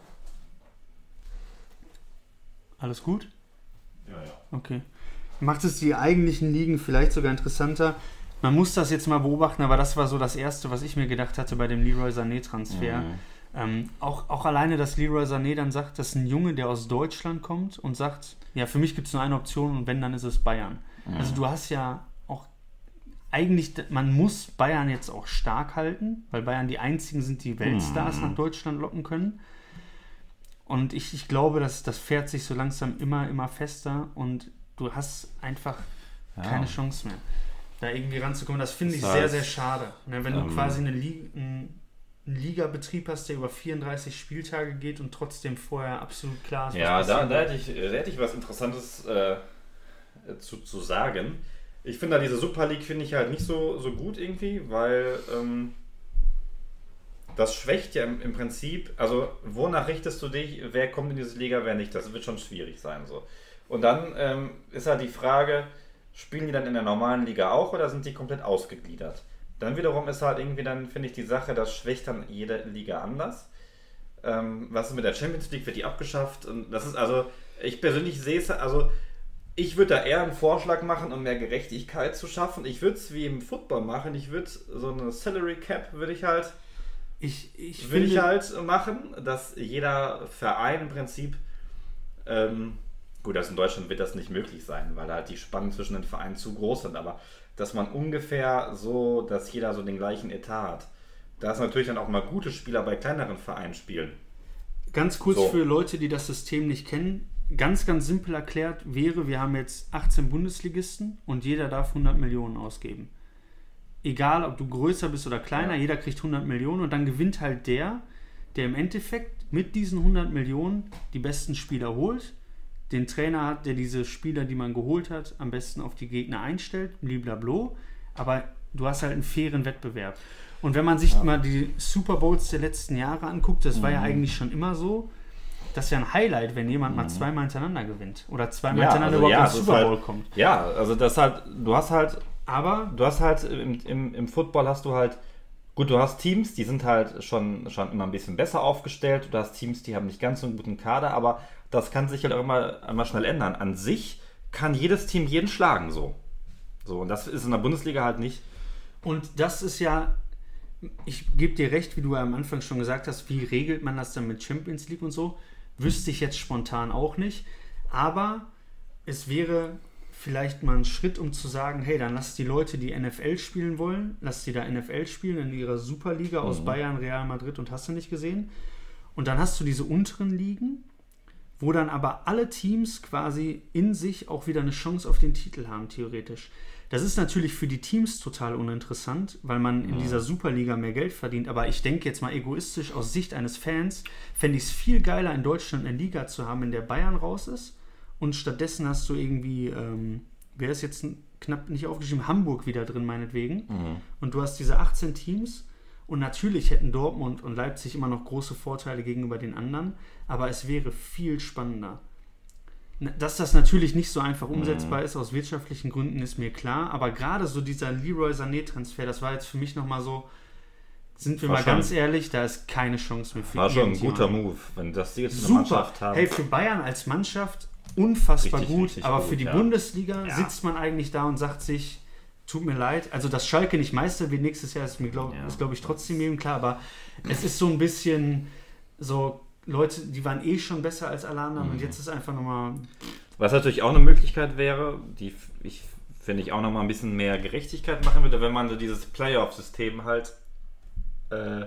alles gut? Ja, ja. Okay. Macht es die eigentlichen Ligen vielleicht sogar interessanter? Man muss das jetzt mal beobachten, aber das war so das Erste, was ich mir gedacht hatte bei dem Leroy Sané-Transfer. Mhm. Ähm, auch, auch alleine, dass Leroy Sané dann sagt, das ist ein Junge, der aus Deutschland kommt und sagt, ja, für mich gibt es nur eine Option und wenn, dann ist es Bayern. Mhm. Also du hast ja auch eigentlich, man muss Bayern jetzt auch stark halten, weil Bayern die einzigen sind, die Weltstars mhm. nach Deutschland locken können. Und ich, ich glaube, dass das fährt sich so langsam immer, immer fester und du hast einfach ja. keine Chance mehr, da irgendwie ranzukommen. Das finde ich das heißt, sehr, sehr schade. Ne, wenn ähm, du quasi eine Liga, einen Ligabetrieb hast, der über vierunddreißig Spieltage geht und trotzdem vorher absolut klar ist, ja, da, da, hätte ich, da hätte ich was Interessantes äh, zu, zu sagen. Ich finde da diese Super League finde ich halt nicht so, so gut irgendwie, weil ähm, das schwächt ja im, im Prinzip, also wonach richtest du dich, wer kommt in diese Liga, wer nicht, das wird schon schwierig sein. So. Und dann ähm, ist halt die Frage, spielen die dann in der normalen Liga auch oder sind die komplett ausgegliedert? Dann wiederum ist halt irgendwie dann, finde ich, die Sache, das schwächt dann jede Liga anders. Ähm, was ist mit der Champions League? Wird die abgeschafft? Und das ist also, ich persönlich sehe es, also ich würde da eher einen Vorschlag machen, um mehr Gerechtigkeit zu schaffen. Ich würde es wie im Football machen. Ich würde so eine Salary Cap, würde ich halt, ich, ich würde ich finde- halt machen, dass jeder Verein im Prinzip, ähm, gut, also in Deutschland wird das nicht möglich sein, weil da halt die Spannen zwischen den Vereinen zu groß sind, aber dass man ungefähr so, dass jeder so den gleichen Etat hat. Da ist natürlich dann auch mal gute Spieler bei kleineren Vereinen spielen. Ganz kurz So. für Leute, die das System nicht kennen, ganz, ganz simpel erklärt wäre, wir haben jetzt achtzehn Bundesligisten und jeder darf hundert Millionen ausgeben. Egal, ob du größer bist oder kleiner, Ja. jeder kriegt hundert Millionen und dann gewinnt halt der, der im Endeffekt mit diesen hundert Millionen die besten Spieler holt, den Trainer hat, der diese Spieler, die man geholt hat, am besten auf die Gegner einstellt, blablabla, aber du hast halt einen fairen Wettbewerb. Und wenn man sich Ja. mal die Super Bowls der letzten Jahre anguckt, das war ja Mhm. eigentlich schon immer so, das ist ja ein Highlight, wenn jemand mal zweimal hintereinander gewinnt oder zweimal Ja, hintereinander also überhaupt ja, ins es ist Super halt- Bowl kommt. Ja, also das halt, du hast halt, Aber du hast halt im, im, im Football hast du halt, gut, du hast Teams, die sind halt schon, schon immer ein bisschen besser aufgestellt. Du hast Teams, die haben nicht ganz so einen guten Kader, aber das kann sich halt auch immer, immer schnell ändern. An sich kann jedes Team jeden schlagen, so. So, und das ist in der Bundesliga halt nicht. Und das ist ja, ich gebe dir recht, wie du ja am Anfang schon gesagt hast, wie regelt man das dann mit Champions League und so? Wüsste ich jetzt spontan auch nicht. Aber es wäre vielleicht mal ein Schritt, um zu sagen, hey, dann lass die Leute, die N F L spielen wollen, lass die da N F L spielen in ihrer Superliga aus Mhm. Bayern, Real Madrid und hast du nicht gesehen. Und dann hast du diese unteren Ligen, wo dann aber alle Teams quasi in sich auch wieder eine Chance auf den Titel haben, theoretisch. Das ist natürlich für die Teams total uninteressant, weil man in dieser Superliga mehr Geld verdient. Aber ich denke jetzt mal egoistisch aus Sicht eines Fans, fände ich es viel geiler, in Deutschland eine Liga zu haben, in der Bayern raus ist. Und stattdessen hast du irgendwie, ähm, wer ist jetzt n- knapp nicht aufgeschrieben, Hamburg wieder drin meinetwegen. Mhm. Und du hast diese achtzehn Teams. Und natürlich hätten Dortmund und Leipzig immer noch große Vorteile gegenüber den anderen. Aber es wäre viel spannender. Dass das natürlich nicht so einfach umsetzbar ist aus wirtschaftlichen Gründen, ist mir klar. Aber gerade so dieser Leroy Sané-Transfer, das war jetzt für mich nochmal so, sind wir War mal schon- ganz ehrlich, da ist keine Chance mehr für War schon ein irgendjemanden. guter Move, wenn das die jetzt eine Super. Mannschaft haben. Hey, für Bayern als Mannschaft unfassbar Richtig, gut. richtig aber gut, für die ja. Bundesliga Ja. sitzt man eigentlich da und sagt sich, tut mir leid. Also, dass Schalke nicht Meister wird nächstes Jahr, ist mir glaub, Ja. ist, glaube ich, trotzdem jedem klar. Aber es ist so ein bisschen so, Leute, die waren eh schon besser als alle anderen Mhm. und jetzt ist einfach nochmal. Was natürlich auch eine Möglichkeit wäre, die f- ich finde ich auch noch mal ein bisschen mehr Gerechtigkeit machen würde, wenn man so dieses Playoff-System halt äh,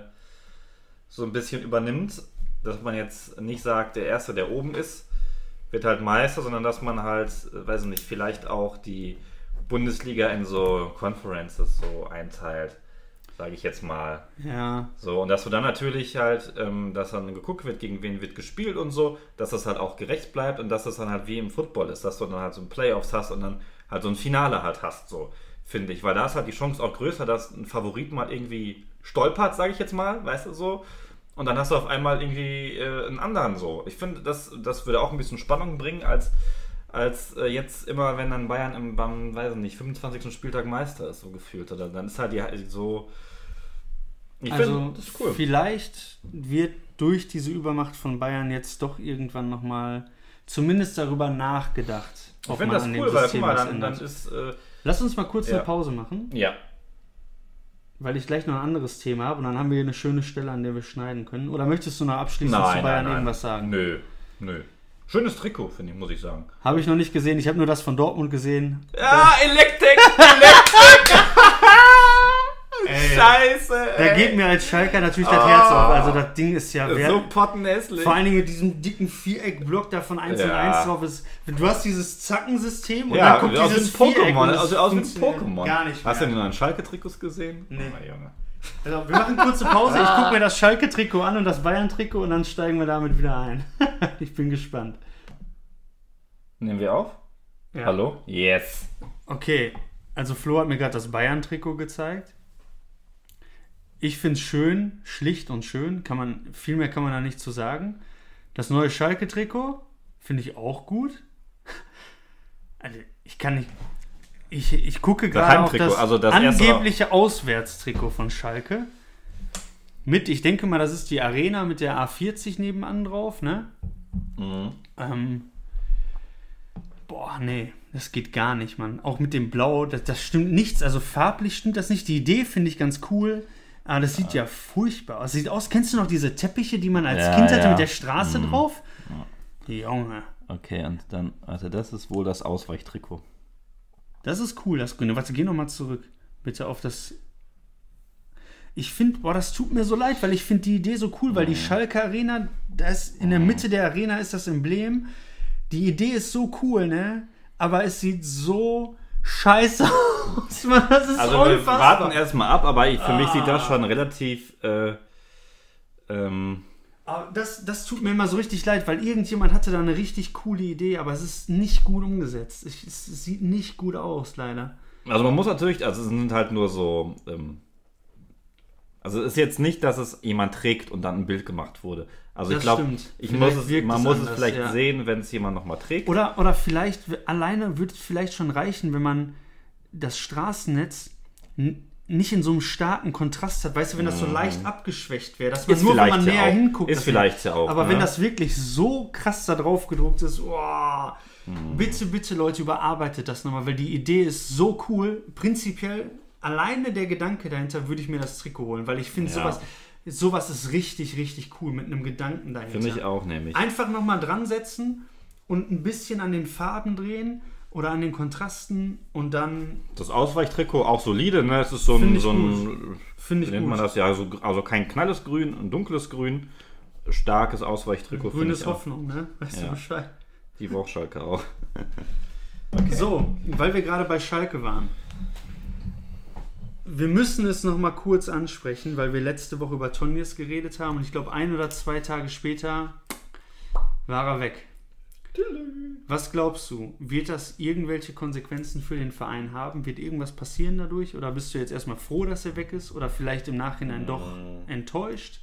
so ein bisschen übernimmt, dass man jetzt nicht sagt, der Erste, der oben ist, wird halt Meister, sondern dass man halt, äh, weiß ich nicht, vielleicht auch die Bundesliga in so Conferences so einteilt, sage ich jetzt mal. Ja, So, und dass du dann natürlich halt, ähm, dass dann geguckt wird, gegen wen wird gespielt und so, dass das halt auch gerecht bleibt und dass das dann halt wie im Football ist, dass du dann halt so ein Playoffs hast und dann halt so ein Finale halt hast, so, finde ich. Weil da ist halt die Chance auch größer, dass ein Favorit mal irgendwie stolpert, sage ich jetzt mal, weißt du, so. Und dann hast du auf einmal irgendwie äh, einen anderen so. Ich finde, das, das würde auch ein bisschen Spannung bringen, als, als äh, jetzt immer, wenn dann Bayern im, beim, weiß ich nicht, fünfundzwanzigsten Spieltag Meister ist, so gefühlt. Oder dann ist halt die so. Ich also finde, das ist cool. vielleicht wird durch diese Übermacht von Bayern jetzt doch irgendwann nochmal zumindest darüber nachgedacht. Ich ob finde man das an dem cool, weil guck System mal, was dann, dann ändert. ist. Äh, Lass uns mal kurz Ja. eine Pause machen, ja. weil ich gleich noch ein anderes Thema habe und dann haben wir hier eine schöne Stelle, an der wir schneiden können. Oder möchtest du noch abschließend Nein, zu Bayern nein, nein. irgendwas sagen? Nö, nö. Schönes Trikot, finde ich, muss ich sagen. Habe ich noch nicht gesehen. Ich habe nur das von Dortmund gesehen. Ja, Elektrik! Elektrik! Ey, Scheiße! Da ey. geht mir als Schalker natürlich das Oh. Herz auf. Also das Ding ist ja wert. so pottenhässlich. Vor allen Dingen mit diesem dicken Viereckblock da von eins und Ja. eins drauf ist. Du hast dieses Zackensystem und Ja, dann kommt aus dieses dem Viereck Pokémon. und das Also aus dem funktioniert Pokémon. Gar nicht Hast du mehr. denn noch einen Schalke-Trikots gesehen? Nee. Oh, Junge. Also, wir machen kurze Pause. Ich gucke mir das Schalke-Trikot an und das Bayern-Trikot und dann steigen wir damit wieder ein. Ich bin gespannt. Nehmen wir auf? Ja. Hallo? Yes. Okay, also Flo hat mir gerade das Bayern-Trikot gezeigt. Ich finde es schön, schlicht und schön. Kann man, viel mehr kann man da nicht zu sagen. Das neue Schalke-Trikot finde ich auch gut. Also ich kann nicht... Ich, ich gucke gerade auf das, also das angebliche Auswärtstrikot von Schalke. Mit, ich denke mal, das ist die Arena mit der A vierzig nebenan drauf, ne? Mhm. Ähm, boah, nee, das geht gar nicht, Mann. Auch mit dem Blau, das, das stimmt nichts. Also farblich stimmt das nicht. Die Idee finde ich ganz cool. Aber das sieht ja, ja furchtbar aus. Sieht aus, kennst du noch diese Teppiche, die man als ja, Kind hatte ja. mit der Straße mhm. drauf? Ja. Junge. Okay, und dann, also das ist wohl das Ausweichtrikot. Das ist cool, das Grüne. Warte, geh nochmal zurück. Bitte auf das... Ich finde, boah, das tut mir so leid, weil ich finde die Idee so cool, weil die Schalke Arena, da ist in der Mitte der Arena ist das Emblem. Die Idee ist so cool, ne? Aber es sieht so scheiße aus. Man, das ist also unfassbar. Wir warten erstmal ab, aber ich, für ah. mich sieht das schon relativ... Äh, ähm, aber das, das tut mir immer so richtig leid, weil irgendjemand hatte da eine richtig coole Idee, aber es ist nicht gut umgesetzt. Ich, es, es sieht nicht gut aus, leider. Also man muss natürlich, also es sind halt nur so... Ähm, Also es ist jetzt nicht, dass es jemand trägt und dann ein Bild gemacht wurde. Also das ich glaube, ich muss es, man muss anders, es vielleicht ja. sehen, wenn es jemand nochmal trägt. Oder, oder vielleicht, alleine würde es vielleicht schon reichen, wenn man das Straßennetz n- nicht in so einem starken Kontrast hat. Weißt du, wenn das so leicht abgeschwächt wäre, dass man ist nur, wenn man ja näher auch. hinguckt. Ist vielleicht ja auch. Aber ne? wenn das wirklich so krass da drauf gedruckt ist, oh, hm. bitte, bitte Leute, überarbeitet das nochmal, weil die Idee ist so cool. Prinzipiell... Alleine der Gedanke dahinter würde ich mir das Trikot holen, weil ich finde, ja. sowas, sowas ist richtig, richtig cool mit einem Gedanken dahinter. Finde ich auch nämlich. Einfach nochmal dran setzen und ein bisschen an den Farben drehen oder an den Kontrasten und dann... Das Ausweichtrikot auch solide, ne? Es ist so ein... So ein Finde ich nennt gut. man das ja, also, also kein knalles Grün, ein dunkles Grün, starkes Ausweichtrikot. Grün ist Hoffnung, ne? Weißt ja. du Bescheid? Die braucht Schalke auch. Okay. So, weil wir gerade bei Schalke waren. Wir müssen es noch mal kurz ansprechen, weil wir letzte Woche über Tönnies geredet haben und ich glaube, ein oder zwei Tage später war er weg. Was glaubst du? Wird das irgendwelche Konsequenzen für den Verein haben? Wird irgendwas passieren dadurch? Oder bist du jetzt erstmal froh, dass er weg ist? Oder vielleicht im Nachhinein doch enttäuscht?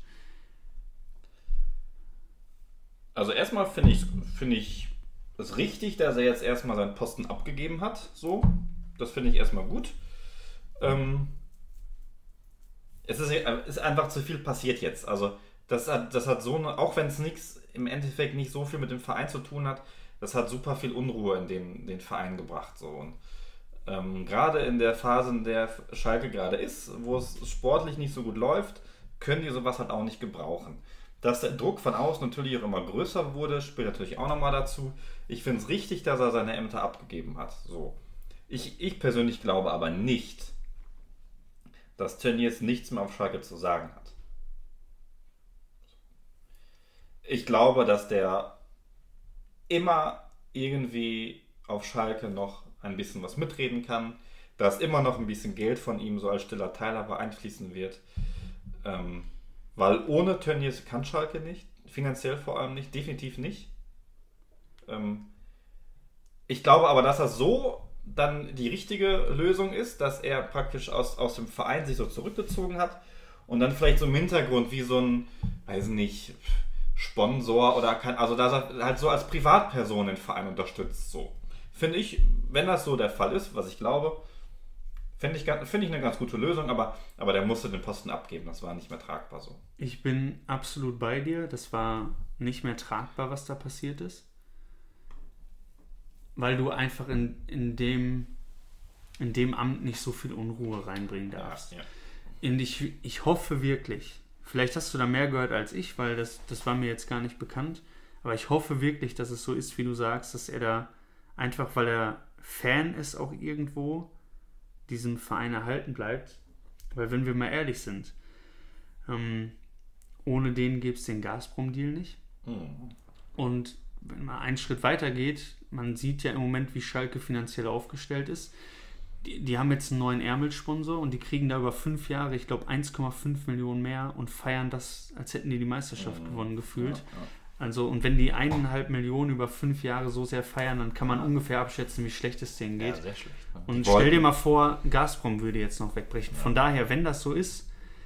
Also erstmal finde ich finde ich es richtig, dass er jetzt erstmal seinen Posten abgegeben hat. So, das finde ich erstmal gut. Ähm, es ist, ist einfach zu viel passiert jetzt. Also das hat, das hat so eine, auch wenn es nichts im Endeffekt nicht so viel mit dem Verein zu tun hat, das hat super viel Unruhe in den, den Verein gebracht. So. Und ähm, gerade in der Phase, in der Schalke gerade ist, wo es sportlich nicht so gut läuft, können die sowas halt auch nicht gebrauchen. Dass der Druck von außen natürlich auch immer größer wurde, spielt natürlich auch nochmal dazu. Ich finde es richtig, dass er seine Ämter abgegeben hat. So. Ich, ich persönlich glaube aber nicht, dass Tönnies nichts mehr auf Schalke zu sagen hat. Ich glaube, dass der immer irgendwie auf Schalke noch ein bisschen was mitreden kann, dass immer noch ein bisschen Geld von ihm so als stiller Teilhaber einfließen wird. Ähm, weil ohne Tönnies kann Schalke nicht, finanziell vor allem nicht, definitiv nicht. Ähm, ich glaube aber, dass er so dann die richtige Lösung ist, dass er praktisch aus, aus dem Verein sich so zurückgezogen hat und dann vielleicht so im Hintergrund wie so ein, weiß nicht, Sponsor oder kann, also dass er halt so als Privatperson den Verein unterstützt. So. Finde ich, wenn das so der Fall ist, was ich glaube, finde ich, find ich eine ganz gute Lösung, aber, aber der musste den Posten abgeben, das war nicht mehr tragbar so. Ich bin absolut bei dir, das war nicht mehr tragbar, was da passiert ist. Weil du einfach in, in, dem, in dem Amt nicht so viel Unruhe reinbringen darfst. Ja, ja. Und ich, ich hoffe wirklich, vielleicht hast du da mehr gehört als ich, weil das, das war mir jetzt gar nicht bekannt, aber ich hoffe wirklich, dass es so ist, wie du sagst, dass er da einfach, weil er Fan ist auch irgendwo, diesem Verein erhalten bleibt. Weil wenn wir mal ehrlich sind, ähm, ohne den gäbe es den Gazprom-Deal nicht. Mhm. Und wenn man einen Schritt weiter geht, man sieht ja im Moment, wie Schalke finanziell aufgestellt ist. Die, die haben jetzt einen neuen Ärmelsponsor und die kriegen da über fünf Jahre, ich glaube, eins Komma fünf Millionen mehr und feiern das, als hätten die die Meisterschaft mhm. gewonnen gefühlt. Ja, ja. Also, und wenn die eineinhalb Millionen über fünf Jahre so sehr feiern, dann kann man ja. ungefähr abschätzen, wie schlecht es denen geht. Ja, sehr schlecht. Ne? Und stell dir mal vor, Gazprom würde jetzt noch wegbrechen. Ja. Von daher, wenn das so ist,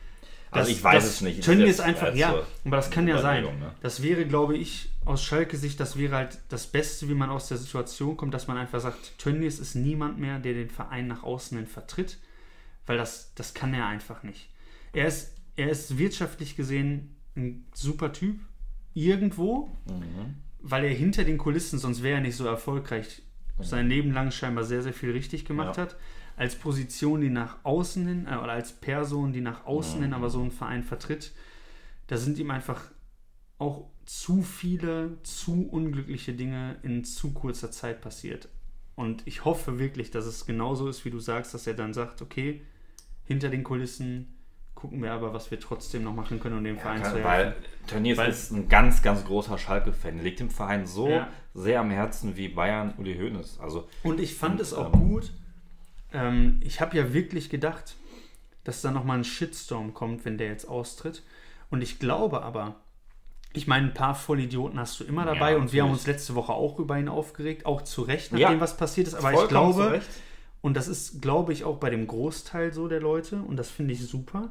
Also das, ich weiß das es nicht. Tönnies ist ist einfach, ja, so aber das kann ja sein. Ne? Das wäre, glaube ich, aus Schalke-Sicht, das wäre halt das Beste, wie man aus der Situation kommt, dass man einfach sagt, Tönnies ist niemand mehr, der den Verein nach außen hin vertritt, weil das, das kann er einfach nicht. Er ist, er ist wirtschaftlich gesehen ein super Typ, irgendwo, mhm. weil er hinter den Kulissen, sonst wäre er nicht so erfolgreich, mhm. sein Leben lang scheinbar sehr, sehr viel richtig gemacht ja. hat. Als Position, die nach außen hin, äh, oder als Person, die nach außen mhm. hin aber so einen Verein vertritt, da sind ihm einfach auch zu viele, zu unglückliche Dinge in zu kurzer Zeit passiert. Und ich hoffe wirklich, dass es genauso ist, wie du sagst, dass er dann sagt, okay, hinter den Kulissen gucken wir aber, was wir trotzdem noch machen können, um dem ja, Verein kann, zu helfen. Weil Tönnies ist ein ganz, ganz großer Schalke-Fan. Liegt dem Verein so ja. sehr am Herzen wie Bayern Uli Hoeneß. Also, und ich fand und, es auch ähm, gut. Ähm, ich habe ja wirklich gedacht, dass da nochmal ein Shitstorm kommt, wenn der jetzt austritt. Und ich glaube aber, ich meine, ein paar Vollidioten hast du immer dabei ja, und wir haben uns letzte Woche auch über ihn aufgeregt, auch zu Recht, nachdem ja, was passiert ist. Aber ich glaube, und das ist, glaube ich, auch bei dem Großteil so der Leute und das finde ich super.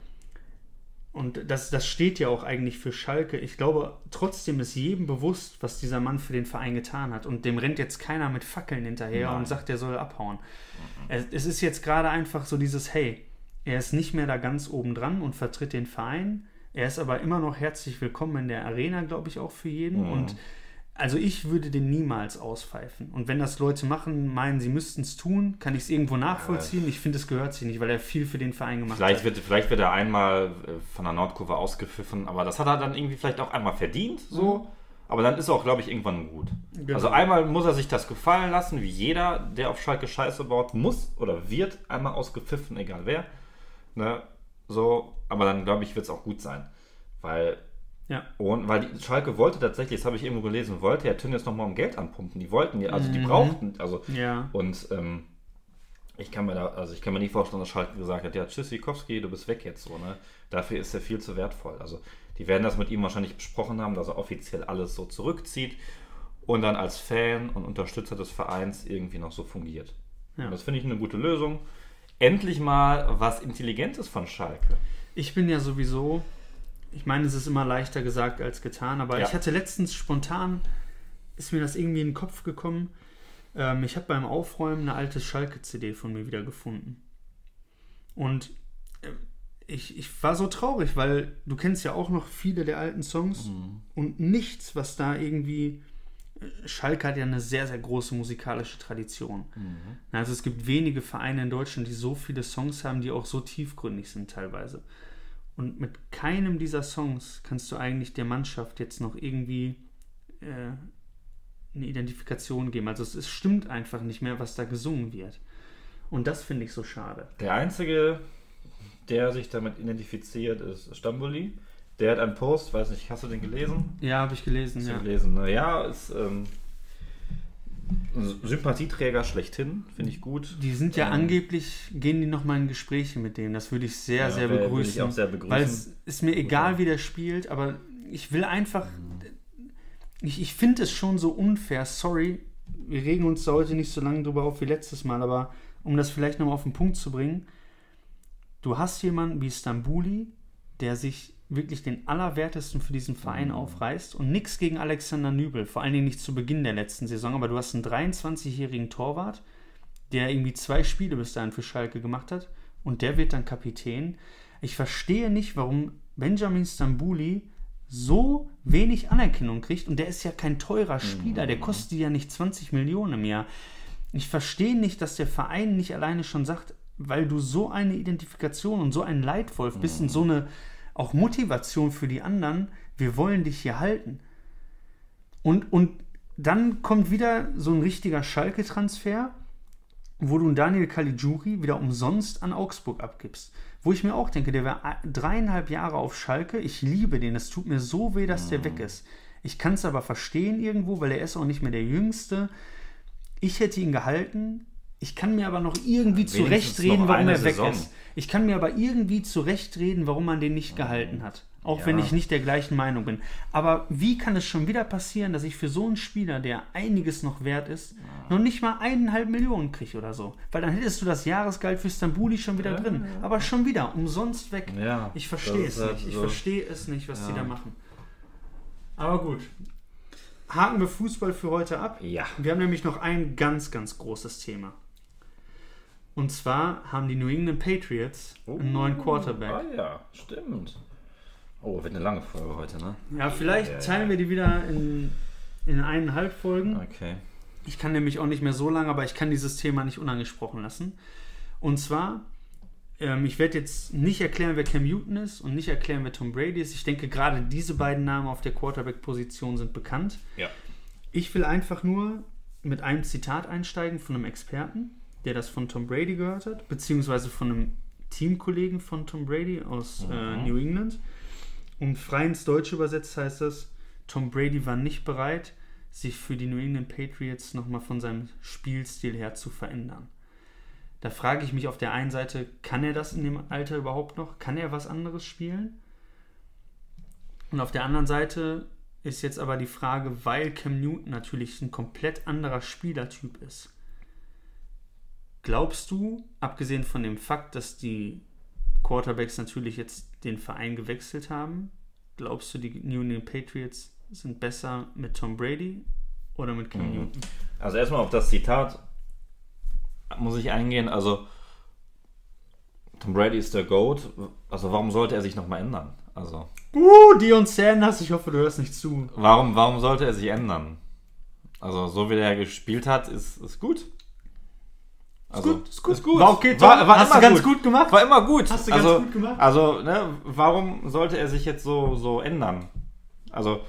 Und das, das steht ja auch eigentlich für Schalke. Ich glaube, trotzdem ist jedem bewusst, was dieser Mann für den Verein getan hat. Und dem rennt jetzt keiner mit Fackeln hinterher Nein. und sagt, er soll abhauen. Mhm. Es, es ist jetzt gerade einfach so dieses, hey, er ist nicht mehr da ganz oben dran und vertritt den Verein. Er ist aber immer noch herzlich willkommen in der Arena, glaube ich, auch für jeden. Mhm. Und also ich würde den niemals auspfeifen. Und wenn das Leute machen, meinen, sie müssten es tun, kann ich es irgendwo nachvollziehen. Ich finde, es gehört sich nicht, weil er viel für den Verein gemacht vielleicht hat. Wird, vielleicht wird er einmal von der Nordkurve ausgepfiffen, aber das hat er dann irgendwie vielleicht auch einmal verdient. So. Mhm. Aber dann ist er auch, glaube ich, irgendwann gut. Genau. Also einmal muss er sich das gefallen lassen, wie jeder, der auf Schalke Scheiße baut, muss oder wird einmal ausgepfiffen, egal wer. Ne? So, aber dann, glaube ich, wird es auch gut sein. Weil Ja. Und weil die Schalke wollte tatsächlich, das habe ich irgendwo gelesen, wollte ja Tönnies nochmal um Geld anpumpen. Die wollten ja, also mhm. die brauchten, also ja. und ähm, ich kann mir da, also ich kann mir nicht vorstellen, dass Schalke gesagt hat, ja, tschüss Siekowski, du bist weg jetzt so, ne? Dafür ist er viel zu wertvoll. Also die werden das mit ihm wahrscheinlich besprochen haben, dass er offiziell alles so zurückzieht und dann als Fan und Unterstützer des Vereins irgendwie noch so fungiert. Ja. Und das finde ich eine gute Lösung. Endlich mal was Intelligentes von Schalke. Ich bin ja sowieso, ich meine, es ist immer leichter gesagt als getan, aber ja. ich hatte letztens spontan, ist mir das irgendwie in den Kopf gekommen, ähm, ich habe beim Aufräumen eine alte Schalke-C D von mir wieder gefunden. Und äh, ich, ich war so traurig, weil du kennst ja auch noch viele der alten Songs mhm. und nichts, was da irgendwie... Schalke hat ja eine sehr, sehr große musikalische Tradition. Mhm. Also es gibt wenige Vereine in Deutschland, die so viele Songs haben, die auch so tiefgründig sind teilweise. Und mit keinem dieser Songs kannst du eigentlich der Mannschaft jetzt noch irgendwie äh, eine Identifikation geben. Also es, es stimmt einfach nicht mehr, was da gesungen wird. Und das finde ich so schade. Der Einzige, der sich damit identifiziert, ist Stamboli. Der hat einen Post, weiß nicht, hast du den gelesen? Ja, habe ich gelesen, hast ja. Du gelesen, naja, ist ähm, Sympathieträger schlechthin, finde ich gut. Die sind ja ähm, angeblich, gehen die nochmal in Gespräche mit dem, das würde ich sehr, ja, sehr begrüßen. Würde ich auch sehr begrüßen. Weil es ist mir egal, wie der spielt, aber ich will einfach, mhm. ich, ich finde es schon so unfair, sorry, wir regen uns da heute nicht so lange drüber auf wie letztes Mal, aber um das vielleicht nochmal auf den Punkt zu bringen, du hast jemanden wie Stambuli, der sich wirklich den Allerwertesten für diesen Verein mhm. aufreißt und nichts gegen Alexander Nübel, vor allen Dingen nicht zu Beginn der letzten Saison, aber du hast einen dreiundzwanzigjährigen Torwart, der irgendwie zwei Spiele bis dahin für Schalke gemacht hat und der wird dann Kapitän. Ich verstehe nicht, warum Benjamin Stambuli so wenig Anerkennung kriegt und der ist ja kein teurer Spieler, der kostet ja nicht zwanzig Millionen im Jahr. Ich verstehe nicht, dass der Verein nicht alleine schon sagt, weil du so eine Identifikation und so ein Leitwolf bist mhm. und so eine auch Motivation für die anderen, wir wollen dich hier halten. Und, und dann kommt wieder so ein richtiger Schalke-Transfer, wo du einen Daniel Caligiuri wieder umsonst an Augsburg abgibst. Wo ich mir auch denke, der war dreieinhalb Jahre auf Schalke, ich liebe den, es tut mir so weh, dass der weg ist. Ich kann es aber verstehen irgendwo, weil er ist auch nicht mehr der Jüngste. Ich hätte ihn gehalten, ich kann mir aber noch irgendwie zurechtreden, warum er weg Saison. ist. Ich kann mir aber irgendwie zurechtreden, warum man den nicht gehalten hat. Auch Ja. wenn ich nicht der gleichen Meinung bin. Aber wie kann es schon wieder passieren, dass ich für so einen Spieler, der einiges noch wert ist, noch nicht mal eineinhalb Millionen kriege oder so? Weil dann hättest du das Jahresgehalt für Stambuli schon wieder Ja, drin. ja. Aber schon wieder, umsonst weg. Ja, Ich verstehe das es ist halt nicht. Ich so. verstehe es nicht, was Ja. die da machen. Aber gut. Haken wir Fußball für heute ab. Ja. Wir haben nämlich noch ein ganz, ganz großes Thema. Und zwar haben die New England Patriots einen neuen Quarterback. Ah ja, stimmt. Oh, wird eine lange Folge heute, ne? Ja, vielleicht Ja, ja, teilen ja. wir die wieder in, in eineinhalb Folgen. Okay. Ich kann nämlich auch nicht mehr so lange, aber ich kann dieses Thema nicht unangesprochen lassen. Und zwar, ähm, ich werde jetzt nicht erklären, wer Cam Newton ist und nicht erklären, wer Tom Brady ist. Ich denke, gerade diese beiden Namen auf der Quarterback-Position sind bekannt. Ja. Ich will einfach nur mit einem Zitat einsteigen von einem Experten, der das von Tom Brady gehört hat, beziehungsweise von einem Teamkollegen von Tom Brady aus Mhm. äh, New England. Und frei ins Deutsche übersetzt heißt das, Tom Brady war nicht bereit, sich für die New England Patriots nochmal von seinem Spielstil her zu verändern. Da frage ich mich auf der einen Seite, kann er das in dem Alter überhaupt noch? Kann er was anderes spielen? Und auf der anderen Seite ist jetzt aber die Frage, weil Cam Newton natürlich ein komplett anderer Spielertyp ist. Glaubst du, abgesehen von dem Fakt, dass die Quarterbacks natürlich jetzt den Verein gewechselt haben, glaubst du, die New England Patriots sind besser mit Tom Brady oder mit Cam Mhm. Newton? Also erstmal auf das Zitat muss ich eingehen. Also Tom Brady ist der GOAT. Also warum sollte er sich nochmal ändern? Also Uh, Deion Sanders, ich hoffe, du hörst nicht zu. warum, warum sollte er sich ändern? Also so wie der gespielt hat, ist, ist gut. Also, gut, ist gut. Ist gut. War okay, Tom. War, war Hast immer du ganz gut. gut gemacht. War immer gut. Hast du also, ganz gut gemacht. Also, ne, warum sollte er sich jetzt so, so ändern? Also,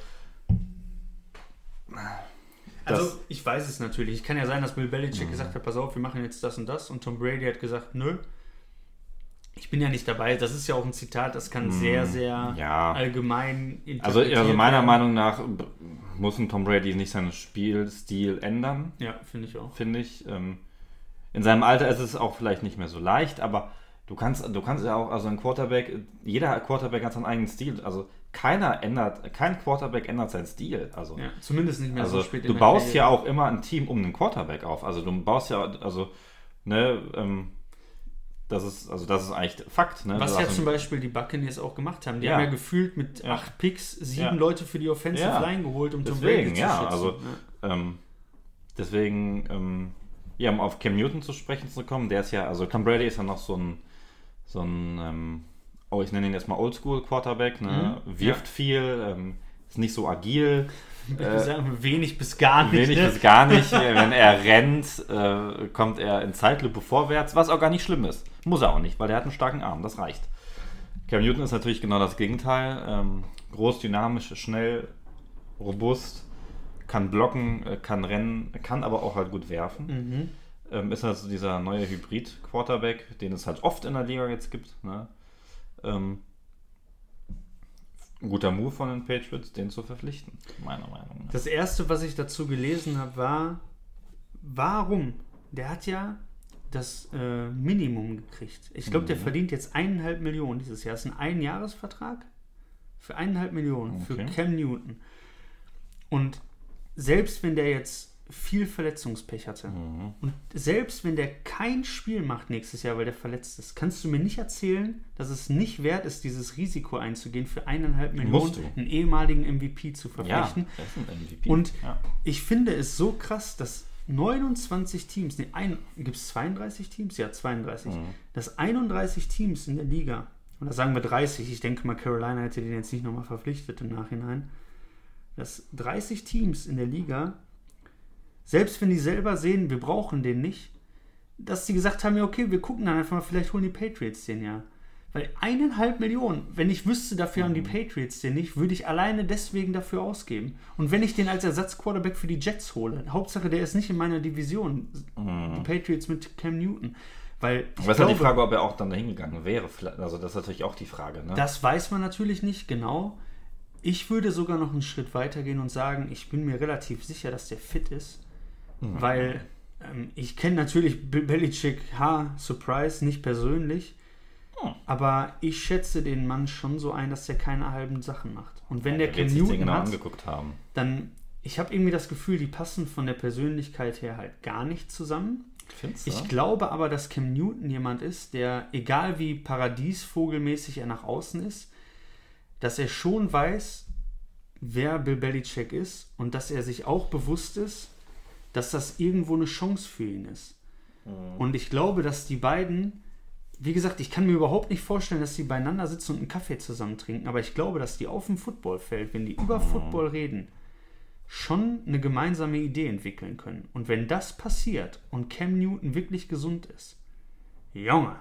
Also, das- ich weiß es natürlich. Es kann ja sein, dass Bill Belichick gesagt hat, pass auf, wir machen jetzt das und das. Und Tom Brady hat gesagt, nö. Ich bin ja nicht dabei. Das ist ja auch ein Zitat, das kann sehr, sehr ja. allgemein Also, interpretiert also meiner werden. Meinung nach muss ein Tom Brady nicht seinen Spielstil ändern, Ja, finde ich auch. finde ich. Ähm, In seinem Alter ist es auch vielleicht nicht mehr so leicht, aber du kannst, du kannst ja auch, also ein Quarterback, jeder Quarterback hat seinen eigenen Stil. Also keiner ändert, kein Quarterback ändert seinen Stil. Also, Ja, zumindest nicht mehr also so spät in du der baust Karriere. ja auch immer ein Team um den Quarterback auf. Also du baust ja, also, ne, ähm, das ist, also das ist eigentlich Fakt. Ne? Was Du ja hast zum ein- Beispiel die Buccaneers auch gemacht haben. Die Ja. haben ja gefühlt mit Ja. acht Picks sieben Ja. Leute für die Offensive Ja. Line geholt, um Tom Deswegen, Brady zu ja, schützen. also ähm, deswegen, ähm, ja, um auf Cam Newton zu sprechen zu kommen, der ist ja, also Tom Brady ist ja noch so ein, so ein, ähm, oh, ich nenne ihn jetzt mal Oldschool-Quarterback, ne? Mhm. Wirft viel, ähm, ist nicht so agil, Ich äh, würde sagen, wenig bis gar nicht. wenig ne? bis gar nicht. Wenn er rennt, äh, kommt er in Zeitlupe vorwärts, was auch gar nicht schlimm ist. Muss er auch nicht, weil er hat einen starken Arm, das reicht. Cam Newton ist natürlich genau das Gegenteil. Ähm, groß, dynamisch, schnell, robust, kann blocken, äh, kann rennen, kann aber auch halt gut werfen. Mhm. Ähm, ist also dieser neue Hybrid-Quarterback, den es halt oft in der Liga jetzt gibt. Ne? Ähm, ein guter Move von den Patriots, den zu verpflichten, meiner Meinung nach. Das erste, was ich dazu gelesen habe, war, warum? Der hat ja das äh, Minimum gekriegt. Ich glaube, der Mhm. verdient jetzt eineinhalb Millionen dieses Jahr. Das ist ein Einjahresvertrag für eineinhalb Millionen für Okay. Cam Newton. Und selbst wenn der jetzt viel Verletzungspech hatte Mhm. und selbst wenn der kein Spiel macht nächstes Jahr, weil der verletzt ist, kannst du mir nicht erzählen, dass es nicht wert ist, dieses Risiko einzugehen, für eineinhalb Millionen Musst du. einen ehemaligen M V P zu Ja, verpflichten. das ist ein M V P. Und ja. ich finde es so krass, dass neunundzwanzig Teams, nee, gibt es zweiunddreißig Teams? Ja, zweiunddreißig. Mhm. Dass einunddreißig Teams in der Liga, oder sagen wir dreißig, ich denke mal, Carolina hätte den jetzt nicht nochmal verpflichtet im Nachhinein, dass dreißig Teams in der Liga, selbst wenn die selber sehen, wir brauchen den nicht, dass sie gesagt haben, ja okay, wir gucken dann einfach mal, vielleicht holen die Patriots den ja. Weil eineinhalb Millionen, wenn ich wüsste, dafür haben die Patriots den nicht, würde ich alleine deswegen dafür ausgeben. Und wenn ich den als Ersatzquarterback für die Jets hole, Hauptsache der ist nicht in meiner Division, Mhm. die Patriots mit Cam Newton. Weil ich Aber es ist halt die glaube, Frage, ob er auch dann dahin gegangen wäre. Vielleicht- Also das ist natürlich auch die Frage. Ne? das weiß man natürlich nicht genau. Ich würde sogar noch einen Schritt weiter gehen und sagen, ich bin mir relativ sicher, dass der fit ist. Mhm. Weil ähm, ich kenne natürlich Bill Belichick, ha, Surprise, nicht persönlich. Hm. Aber ich schätze den Mann schon so ein, dass er keine halben Sachen macht. Und wenn Ja, der der Cam wird sich den Newton genau hat, angeguckt haben. dann, ich habe irgendwie das Gefühl, die passen von der Persönlichkeit her halt gar nicht zusammen. Findest du? Ich glaube aber, dass Cam Newton jemand ist, der, egal wie paradiesvogelmäßig er nach außen ist, dass er schon weiß, wer Bill Belichick ist und dass er sich auch bewusst ist, dass das irgendwo eine Chance für ihn ist. Mhm. Und ich glaube, dass die beiden, wie gesagt, ich kann mir überhaupt nicht vorstellen, dass die beieinander sitzen und einen Kaffee zusammen trinken, aber ich glaube, dass die auf dem Footballfeld, wenn die über mhm. Football reden, schon eine gemeinsame Idee entwickeln können. Und wenn das passiert und Cam Newton wirklich gesund ist, Junge,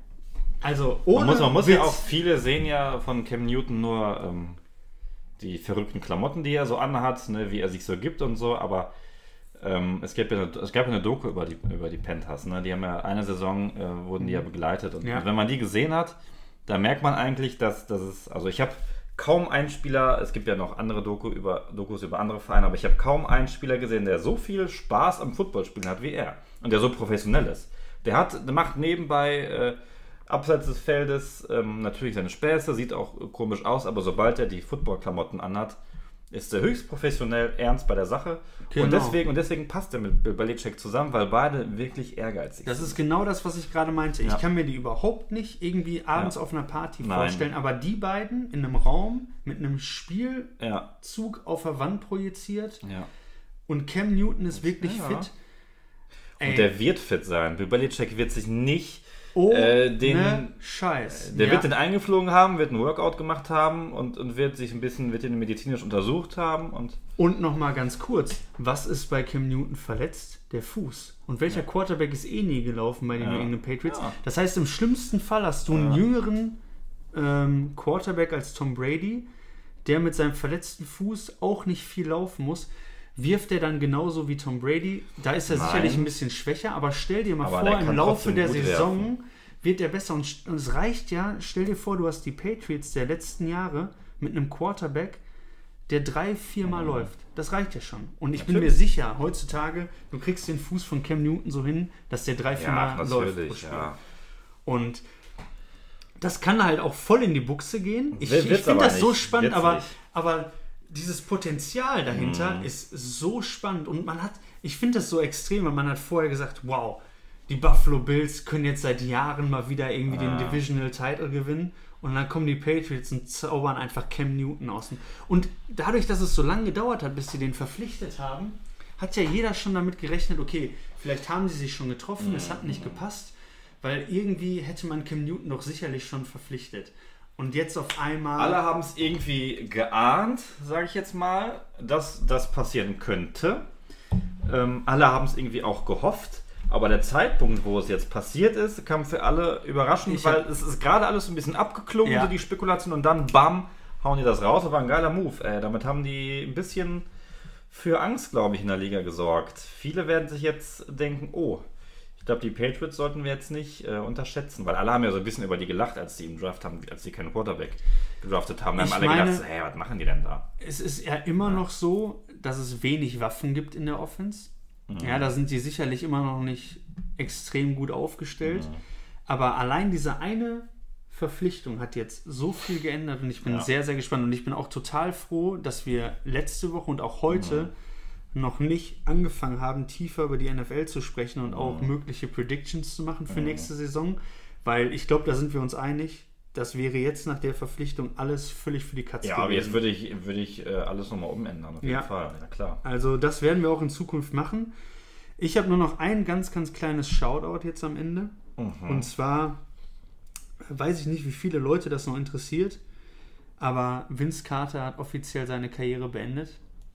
also ohne Man muss, man muss Witz, ja auch, viele sehen ja von Cam Newton nur ähm, die verrückten Klamotten, die er so anhat, ne, wie er sich so gibt und so, aber ähm, es, gab ja eine, es gab ja eine Doku über die, über die Panthers, ne? Die haben ja eine Saison, äh, wurden die ja begleitet und, ja. und wenn man die gesehen hat, da merkt man eigentlich, dass, dass es, also ich habe kaum einen Spieler, es gibt ja noch andere Doku über, Dokus über andere Vereine, aber ich habe kaum einen Spieler gesehen, der so viel Spaß am Footballspielen hat wie er und der so professionell ist. Der hat, der macht nebenbei äh, abseits des Feldes ähm, natürlich seine Späße, sieht auch komisch aus, aber sobald er die Footballklamotten anhat, ist er höchst professionell, ernst bei der Sache. Genau. Und deswegen, und deswegen passt er mit Bill Belichick zusammen, weil beide wirklich ehrgeizig sind. Das ist genau das, was ich gerade meinte. Ja. Ich kann mir die überhaupt nicht irgendwie abends ja. auf einer Party Nein. vorstellen, aber die beiden in einem Raum mit einem Spielzug ja. auf der Wand projiziert ja. und Cam Newton ist wirklich ja. fit. Ey. Und der wird fit sein. Bill Belichick wird sich nicht Oh, äh, den ne Scheiß. Der ja. wird den eingeflogen haben, wird einen Workout gemacht haben und, und wird sich ein bisschen, wird ihn medizinisch untersucht haben. Und, und nochmal ganz kurz, was ist bei Cam Newton verletzt? Der Fuß. Und welcher ja. Quarterback ist eh nie gelaufen bei den ja. New England Patriots? Ja. Das heißt, im schlimmsten Fall hast du einen ja. jüngeren ähm, Quarterback als Tom Brady, der mit seinem verletzten Fuß auch nicht viel laufen muss. Wirft er dann genauso wie Tom Brady? Da ist er Nein. sicherlich ein bisschen schwächer, aber stell dir mal aber vor, im Laufe der Saison werfen. wird er besser. Und, und es reicht ja, stell dir vor, du hast die Patriots der letzten Jahre mit einem Quarterback, der drei, viermal mhm. läuft. Das reicht ja schon. Und ich Natürlich. bin mir sicher, heutzutage, du kriegst den Fuß von Cam Newton so hin, dass der drei, viermal ja, läuft. Ja. Und das kann halt auch voll in die Buchse gehen. Ich, ich finde das nicht. so spannend, aber, aber dieses Potenzial dahinter mm. ist so spannend und man hat, ich finde das so extrem, weil man hat vorher gesagt, wow, die Buffalo Bills können jetzt seit Jahren mal wieder irgendwie ah. den Divisional Title gewinnen und dann kommen die Patriots und zaubern einfach Cam Newton aus. Und dadurch, dass es so lange gedauert hat, bis sie den verpflichtet haben, hat ja jeder schon damit gerechnet, okay, vielleicht haben sie sich schon getroffen, mm. es hat nicht gepasst, weil irgendwie hätte man Cam Newton doch sicherlich schon verpflichtet. Und jetzt auf einmal... Alle haben es irgendwie geahnt, sage ich jetzt mal, dass das passieren könnte. Ähm, alle haben es irgendwie auch gehofft. Aber der Zeitpunkt, wo es jetzt passiert ist, kam für alle überraschend, ich weil es ist gerade alles so ein bisschen abgeklungen, ja. so die Spekulation. Und dann, bam, hauen die das raus. Das war ein geiler Move. Ey. Damit haben die ein bisschen für Angst, glaube ich, in der Liga gesorgt. Viele werden sich jetzt denken, oh... Ich glaube, die Patriots sollten wir jetzt nicht äh, unterschätzen, weil alle haben ja so ein bisschen über die gelacht, als die im Draft haben, als die keinen Quarterback gedraftet haben. Da haben alle meine, gedacht, hey, was machen die denn da? Es ist ja immer ja. noch so, dass es wenig Waffen gibt in der Offense. Mhm. Ja, da sind die sicherlich immer noch nicht extrem gut aufgestellt. Mhm. Aber allein diese eine Verpflichtung hat jetzt so viel geändert und ich bin ja. sehr, sehr gespannt. Und ich bin auch total froh, dass wir letzte Woche und auch heute mhm. noch nicht angefangen haben, tiefer über die N F L zu sprechen und auch mhm. mögliche Predictions zu machen für mhm. nächste Saison, weil ich glaube, da sind wir uns einig, das wäre jetzt nach der Verpflichtung alles völlig für die Katze Ja, gewesen. Aber jetzt würde ich, würde ich äh, alles nochmal umändern, auf jeden ja. Fall, ja klar. Also das werden wir auch in Zukunft machen. Ich habe nur noch ein ganz, ganz kleines Shoutout jetzt am Ende mhm. und zwar weiß ich nicht, wie viele Leute das noch interessiert, aber Vince Carter hat offiziell seine Karriere beendet.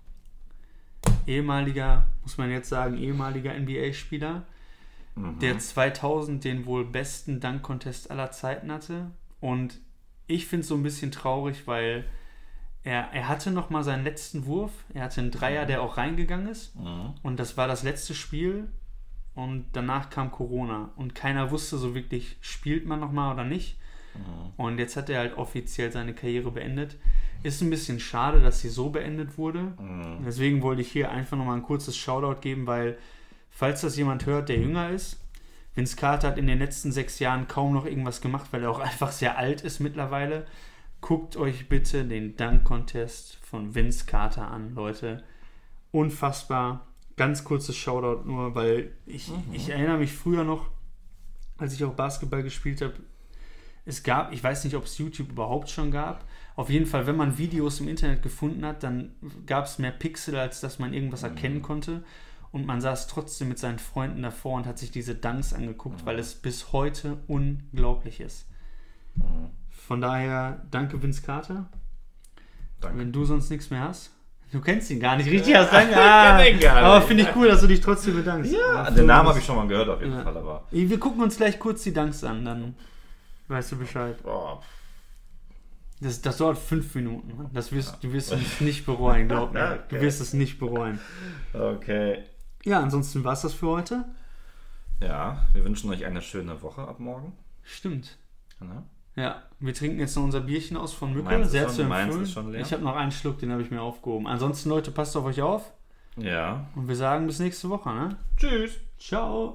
Ehemaliger, muss man jetzt sagen, ehemaliger N B A-Spieler, mhm. der zweitausend den wohl besten Dunk-Contest aller Zeiten hatte. Und ich finde es so ein bisschen traurig, weil er, er hatte noch mal seinen letzten Wurf. Er hatte einen Dreier, der auch reingegangen ist. Mhm. Und das war das letzte Spiel. Und danach kam Corona. Und keiner wusste so wirklich, spielt man noch mal oder nicht. Mhm. Und jetzt hat er halt offiziell seine Karriere beendet. Ist ein bisschen schade, dass sie so beendet wurde. Mhm. Deswegen wollte ich hier einfach nochmal ein kurzes Shoutout geben, weil, falls das jemand hört, der jünger ist, Vince Carter hat in den letzten sechs Jahren kaum noch irgendwas gemacht, weil er auch einfach sehr alt ist mittlerweile. Guckt euch bitte den Dunk-Contest von Vince Carter an, Leute. Unfassbar. Ganz kurzes Shoutout nur, weil ich, mhm. ich erinnere mich früher noch, als ich auch Basketball gespielt habe, es gab, ich weiß nicht, ob es YouTube überhaupt schon gab, auf jeden Fall, wenn man Videos im Internet gefunden hat, dann gab es mehr Pixel, als dass man irgendwas erkennen konnte. Und man saß trotzdem mit seinen Freunden davor und hat sich diese Dunks angeguckt, weil es bis heute unglaublich ist. Von daher, danke Vince Carter. Danke. Wenn du sonst nichts mehr hast. Du kennst ihn gar nicht richtig. Ja, sagen, ah, ich gar nicht. Aber finde ich cool, dass du dich trotzdem bedankst. Ja, den Namen habe ich schon mal gehört auf jeden ja. Fall. Aber wir gucken uns gleich kurz die Dunks an, dann weißt du Bescheid. Oh. Das, das dauert fünf Minuten. Das wirst, du wirst es nicht bereuen, glaub mir. Okay. Du wirst es nicht bereuen. Okay. Ja, ansonsten war es das für heute. Ja, wir wünschen euch eine schöne Woche ab morgen. Stimmt. Ja, ja wir trinken jetzt noch unser Bierchen aus von Mücke. Meins Sehr ist zu schon, empfehlen. meins ist schon leer. Ich habe noch einen Schluck, den habe ich mir aufgehoben. Ansonsten, Leute, passt auf euch auf. Ja. Und wir sagen bis nächste Woche, ne? Tschüss. Ciao.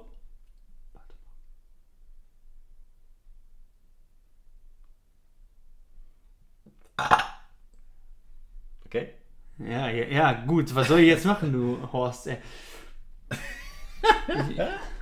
Okay. Ja, ja, ja, gut. Was soll ich jetzt machen, du Horst? Ey? Ich,